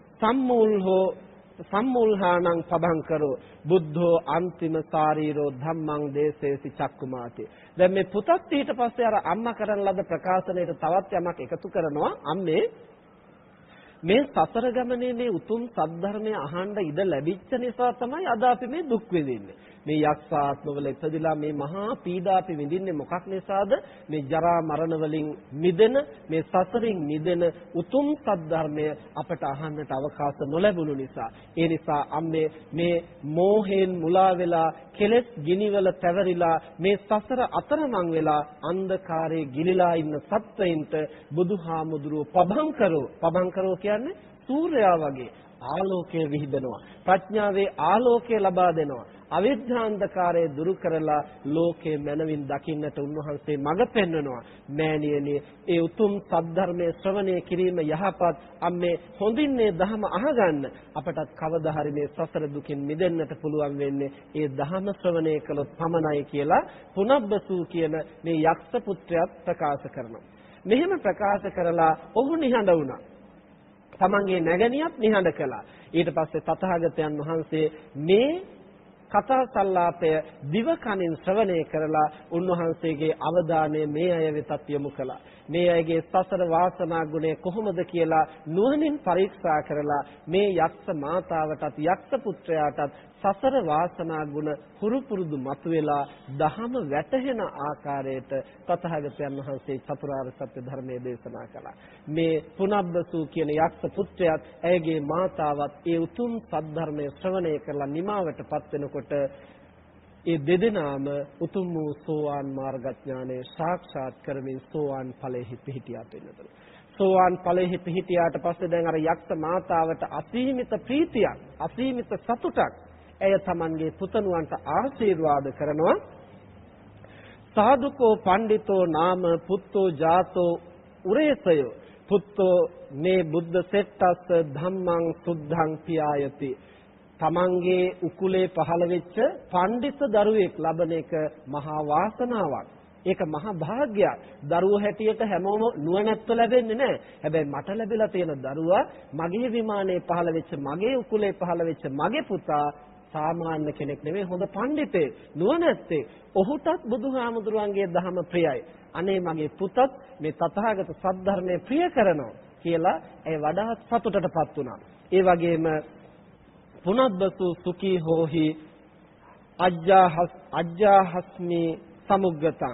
සම්මූල්හානං පබංකරෝ බුද්ධෝ අන්තිම ශාරීරෝ ධම්මං දේසේසි චක්කුමාති. දැන් මේ පුතත් ඊට පස්සේ අර අම්මා කරන ලද ප්‍රකාශනයට තවත් යමක් එකතු කරනවා. අම්මේ මේ සසර ගමනේ මේ උතුම් සද්ධර්මය අහන්න ඉඩ ලැබිච්ච නිසා තමයි අද අපි මේ දුක් විඳින්නේ. මේ යක්ෂාත්මවල ඉපදිලා මේ මහා පීඩා අපි විඳින්නේ මොකක් නිසාද? මේ ජරා මරණ වලින් මිදෙන, මේ සසරින් මිදෙන උතුම් සද්ධර්මය අපට අහන්නට අවකාශ නොලැබුණු නිසා. ඒ නිසා අම්මේ මේ මෝහයෙන් මුලා වෙලා කෙලෙස් ගිනිවල තැවරිලා මේ සසර අතරමං වෙලා අන්ධකාරයේ ගිලිලා ඉන්න සත්වයින්ට බුදුහාමුදුරුව පබංකරෝ කියන්නේ සූර්යයා වගේ ආලෝකය විහිදෙනවා. ප්‍රඥාවේ ආලෝකය ලබා දෙනවා. අවිද්‍යාන්ධකාරය දුරු කරලා ලෝකේ මනවින් දකින්නට උන්වහන්සේ මඟ පෙන්වනවා. මෑණියනි, ඒ උතුම් සද්ධර්මයේ ශ්‍රවණය කිරීම යහපත්. අම්මේ හොඳින් මේ ධහම අහගන්න. අපටත් කවදා හරි මේ සසර දුකින් මිදෙන්නට පුළුවන් වෙන්නේ ඒ ධහම ශ්‍රවණය කළොත් පමණයි කියලා පුනබ්බසූ කියන මේ යක්ෂ පුත්‍රයාත් ප්‍රකාශ කරනවා. මෙහෙම ප්‍රකාශ කරලා ඔහු නිහඬ වුණා. තමන්ගේ නැගණියත් නිහඬ කළා. ඊට පස්සේ තථාගතයන් වහන්සේ මේ කතා සංලාපය දිව කනින් ශ්‍රවණය කරලා උන්වහන්සේගේ අවධානය මේ අය වෙතත් යොමු කළා. මේ අයගේ සසර වාසනා ගුණය කොහොමද කියලා නුවණින් පරීක්ෂා කරලා මේ යක්ෂ මාතාවටත් යක්ෂ පුත්‍රයාටත් සසර වාසනා ගුණ හුරු පුරුදු මතුවලා දහම වැටහෙන ආකාරයට තථාගතයන් වහන්සේ චතුරාර්ය සත්‍ය ධර්මයේ දේශනා කළා. මේ පුනබ්බසූ කියන යක්ෂ පුත්‍රයාත් ඇයගේ මාතාවත් ඒ උතුම් සද්ධර්මයේ ශ්‍රවණය කරලා නිමාවටපත් වෙනකොට ඒ දෙදෙනාම උතුම් වූ සෝවාන් මාර්ගඥානය සාක්ෂාත් කරමින් සෝවාන් ඵලෙහි පිහිටියා වෙනතුරු. සෝවාන් ඵලෙහි පිහිටියාට පස්සේ දැන් අර යක්ෂ මාතාවට අසීමිත ප්‍රීතියක්, අසීමිත සතුටක් ඇය තමන්ගේ පුතණුවන්ට ආශිර්වාද කරනවා. සාදුකෝ පණ්ඩිතෝ නාම පුත්තෝ ජාතෝ උරේසයෝ පුත්තෝ මේ බුද්ධ සෙට්ටස්ස ධම්මං සුද්ධං පියායති. තමන්ගේ උකුලේ පහළ වෙච්ච පණ්ඩිත දරුවෙක් ලබන එක මහා වාසනාවක්. ඒක මහා භාග්‍යයක්. දරුවෝ හැටියට හැමෝම නුවණැත්ත ලැබෙන්නේ නැහැ. හැබැයි මට ලැබිලා තියෙන දරුවා මගේ විමානයේ පහළ වෙච්ච, මගේ උකුලේ පහළ වෙච්ච මගේ පුතා සාමාන්‍ය කෙනෙක් නෙමෙයි, හොඳ පඬිතෙක්, නුවණැත්තෙක්. ඔහුටත් බුදුහාමුදුරුවන්ගේ ධහම ප්‍රියයි. අනේ මගේ පුතත් මේ තථාගත සද්ධර්මයේ ප්‍රිය කරනවා කියලා ඒ වඩාත් සතුටටපත් වුණා. ඒ වගේම පුනබ්බසු සුඛී හෝහි අජ්ජාහස්මි සමුග්ගතං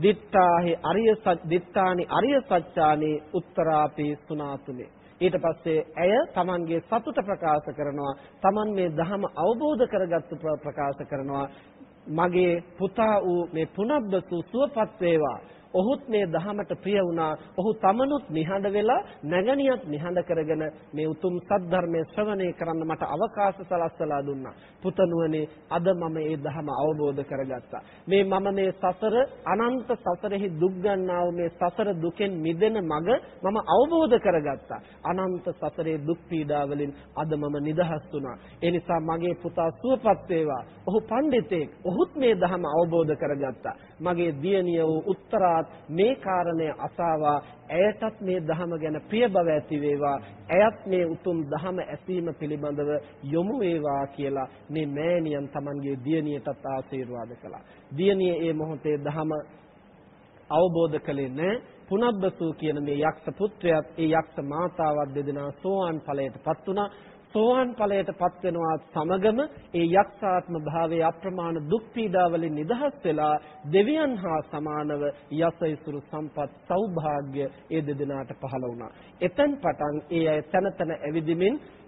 දිත්තානි අරිය සත්‍යානි උත්තරාපි සුනාතුනේ. ඊට පස්සේ ඇය තමන්ගේ සතුට ප්‍රකාශ කරනවා. තමන් මේ ධහම අවබෝධ කරගත්තු ප්‍රකාශ කරනවා. මගේ පුතා වූ මේ පුනබ්බසු සුවපත් වේවා. ඔහුත් මේ ධහමට ප්‍රිය වුණා. ඔහු තමනුත් නිහඬ වෙලා නැගණියත් නිහඬ කරගෙන මේ උතුම් සද්ධර්මයේ ශ්‍රවණය කරන්න මට අවකාශ සලස්සලා දුන්නා. පුතණුවනේ, අද මම මේ ධහම අවබෝධ කරගත්තා. මේ මම මේ සසර අනන්ත සසරෙහි දුක් ගන්නා වූ මේ සසර දුකෙන් මිදෙන මඟ මම අවබෝධ කරගත්තා. අනන්ත සසරේ දුක් පීඩා වලින් අද මම නිදහස් වුණා. ඒ නිසා මගේ පුතා සුවපත් වේවා. ඔහු පඬිතෙක්. ඔහුත් මේ ධහම අවබෝධ කරගත්තා. මගේ දියණිය වූ උත්තරා මේ කාරණය අසාවා ඇයටත් මේ ධහම ගැන ප්‍රිය බව ඇති වේවා. ඇයත් මේ උතුම් ධහම ඇසීම පිළිබඳව යොමු වේවා කියලා මේ මෑණියන් තමන්ගේ දියණියටත් ආශිර්වාද කළා. දියණිය මේ මොහොතේ ධහම අවබෝධ කළේ නැහැ. පුනබ්බසූ කියන මේ යක්ෂ පුත්‍රයාත් ඒ යක්ෂ මාතාවත් දෙදෙනා සෝවාන් ඵලයටපත් වුණා. සෝවාන් ඵලයටපත් වෙනවා සමගම ඒ යක්ෂාත්ම භාවයේ අප්‍රමාණ දුක් පීඩා වලින් නිදහස් වෙලා දෙවියන් හා සමානව යසයිසුරු සම්පත් සෞභාග්‍ය ඒ දෙදෙනාට පහළ වුණා. එතෙන් පටන් ඒ අය තන තන ඇවිදිමින්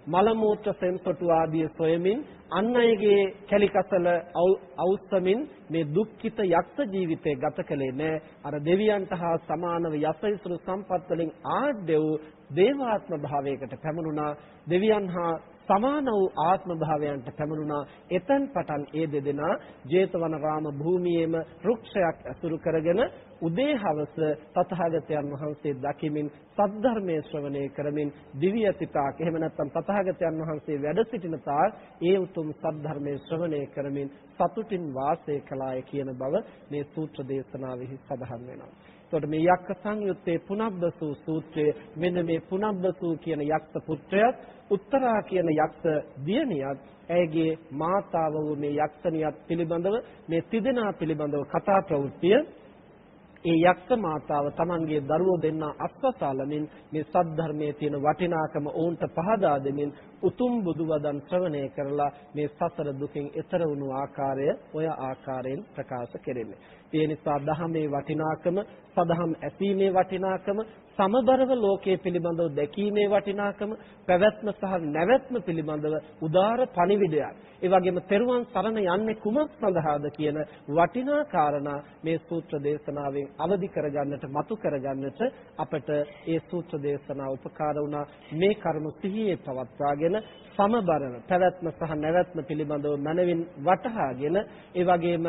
මල මූත්‍ර සෙන්සොටු ආදී සොයමින් අන් අයගේ කැලිකසල අවුස්සමින් මේ දුක්ඛිත යක්ෂ ජීවිතය ගත කළේ නැහැ. අර දෙවියන්ට හා සමානව යසයිසුරු සම්පත් වලින් ආඩ්‍ය වූ දේවාත්ම භාවයකට පැමුණුණා. දෙවියන් හා සමාන වූ ආත්ම භාවයන්ට පැමුණුණා. එතෙන් පටන් ඒ දෙදෙනා ජේතවනාරාම භූමියේම රුක්ෂයක් ඇසුරු කරගෙන උදේ හවස තථාගතයන් වහන්සේ දකිමින් සද්ධර්මයේ ශ්‍රවණය කරමින් දිව්‍ය අතිතාක් එහෙම නැත්නම් තථාගතයන් වහන්සේ වැඩ සිටින තාක් ඒ උතුම් සද්ධර්මයේ ශ්‍රවණය කරමින් සතුටින් වාසය කළාය කියන බව මේ සූත්‍ර දේශනාවෙහි සඳහන් වෙනවා. එතකොට මේ යක්ඛ සංයුත්තේ පුනබ්බසූ සූත්‍රයේ මෙන්න මේ පුනබ්බසූ කියන යක්ෂ පුත්‍රයත් උත්තරා කියන යක්ෂ දියණියත් ඇයගේ මාතාව වූ මේ යක්ෂණියත් පිළිබඳව මේ තිදෙනා පිළිබඳව කතා ප්‍රවෘත්තිය ඒ යක්ෂ මාතාව තමන්ගේ දරුවෝ දෙන්නා අස්වසාලමින් මේ සද්ධර්මයේ තියෙන වටිනාකම ඔවුන්ට පහදා දෙමින් උතුම් බුදු වදන් ශ්‍රවණය කරලා මේ සසර දුකින් එතර වුණු ආකාරය ඔය ආකාරයෙන් ප්‍රකාශ කෙරෙන්නේ. ඒ නිසා දහමේ වටිනාකම, සදහම් ඇසීමේ වටිනාකම, සමබරව ලෝකයේ පිළිබඳව දැකීමේ වටිනාකම, පැවැත්ම සහ නැවැත්ම පිළිබඳව උදාර පණිවිඩයක්. ඒ වගේම තෙරුවන් සරණ යන්නේ කුමක් සඳහාද කියන වටිනා කාරණා මේ සූත්‍ර දේශනාවෙන් අවදි කරගන්නට, මතු කරගන්නට අපට ඒ සූත්‍ර දේශනාව උපකාර වුණා. මේ කරුණු සිහියේ පවත්වාගෙන සමබරව පැවැත්ම සහ නැවැත්ම පිළිබඳව මනවින් වටහාගෙන ඒ වගේම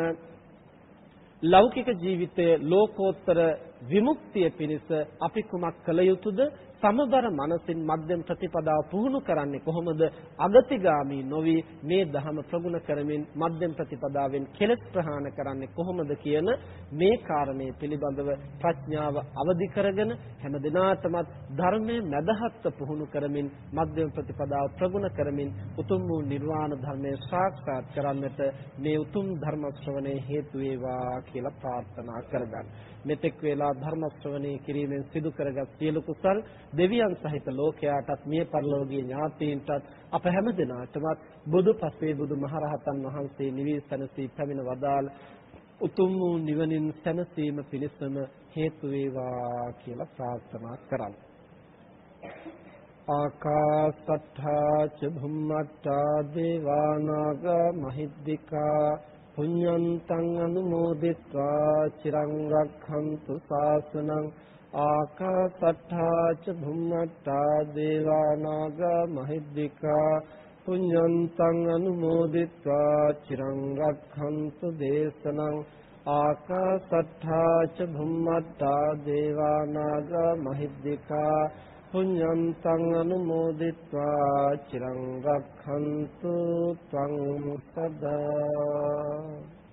ලෞකික ජීවිතයේ ලෝකෝත්තර විමුක්තිය පිණිස අපි කුමක් කළ යුතුද? සමබර මනසින් මධ්‍යම ප්‍රතිපදාව පුහුණු කරන්නේ කොහොමද? අගතිගාමී නොවි මේ ධහම ප්‍රගුණ කරමින් මධ්‍යම ප්‍රතිපදාවෙන් කෙලෙස් ප්‍රහාණය කරන්නේ කොහොමද කියන මේ කාරණේ පිළිබඳව ප්‍රඥාව අවදි කරගෙන හැම දිනාටමත් ධර්මයේ මදහත්ව පුහුණු කරමින් මධ්‍යම ප්‍රතිපදාව ප්‍රගුණ කරමින් උතුම් වූ නිර්වාණ ධර්මයේ සාක්ෂාත් කරන්නට මේ උතුම් ධර්ම ශ්‍රවණේ හේතු වේවා කියලා ප්‍රාර්ථනා කරගන්න. මෙතෙක් වේලා ධර්ම ශ්‍රවණය කිරීමෙන් සිදු කරගත් සියලු කුසල් දෙවියන් සහිත ලෝකයාටත් මිය පරලෝකීය ඥාතීන්ටත් අප හැම දිනාටමත් බුදු පසේ බුදු මහරහතන් වහන්සේ නිවී සැනසී පැමිණ වදාළ උතුම් වූ නිවනින් සැනසීම පිණිසම හේතු වේවා කියලා ප්‍රාර්ථනා කරමු. ආකාසට්ඨා ච භුම්මට්ඨා දේවානාග මහිද්దికා පුඤ්ඤන්තං අනුමෝදිත්වා චිරං රක්ඛන්තු ශාසනං ආකාසට්ඨා ච භුම්මට්ඨා දේවානාග මහිද්దికා පුඤ්ඤන්තං අනුමෝදිත්වා චිරං රක්ඛන්තු දේශනං ආකාසට්ඨා ච භුම්මට්ඨා දේවානාග මහිද්దికා පුඤ්ඤන්තං අනුමෝදිත්වා චිරං රක්ඛන්තු ත්වං සදා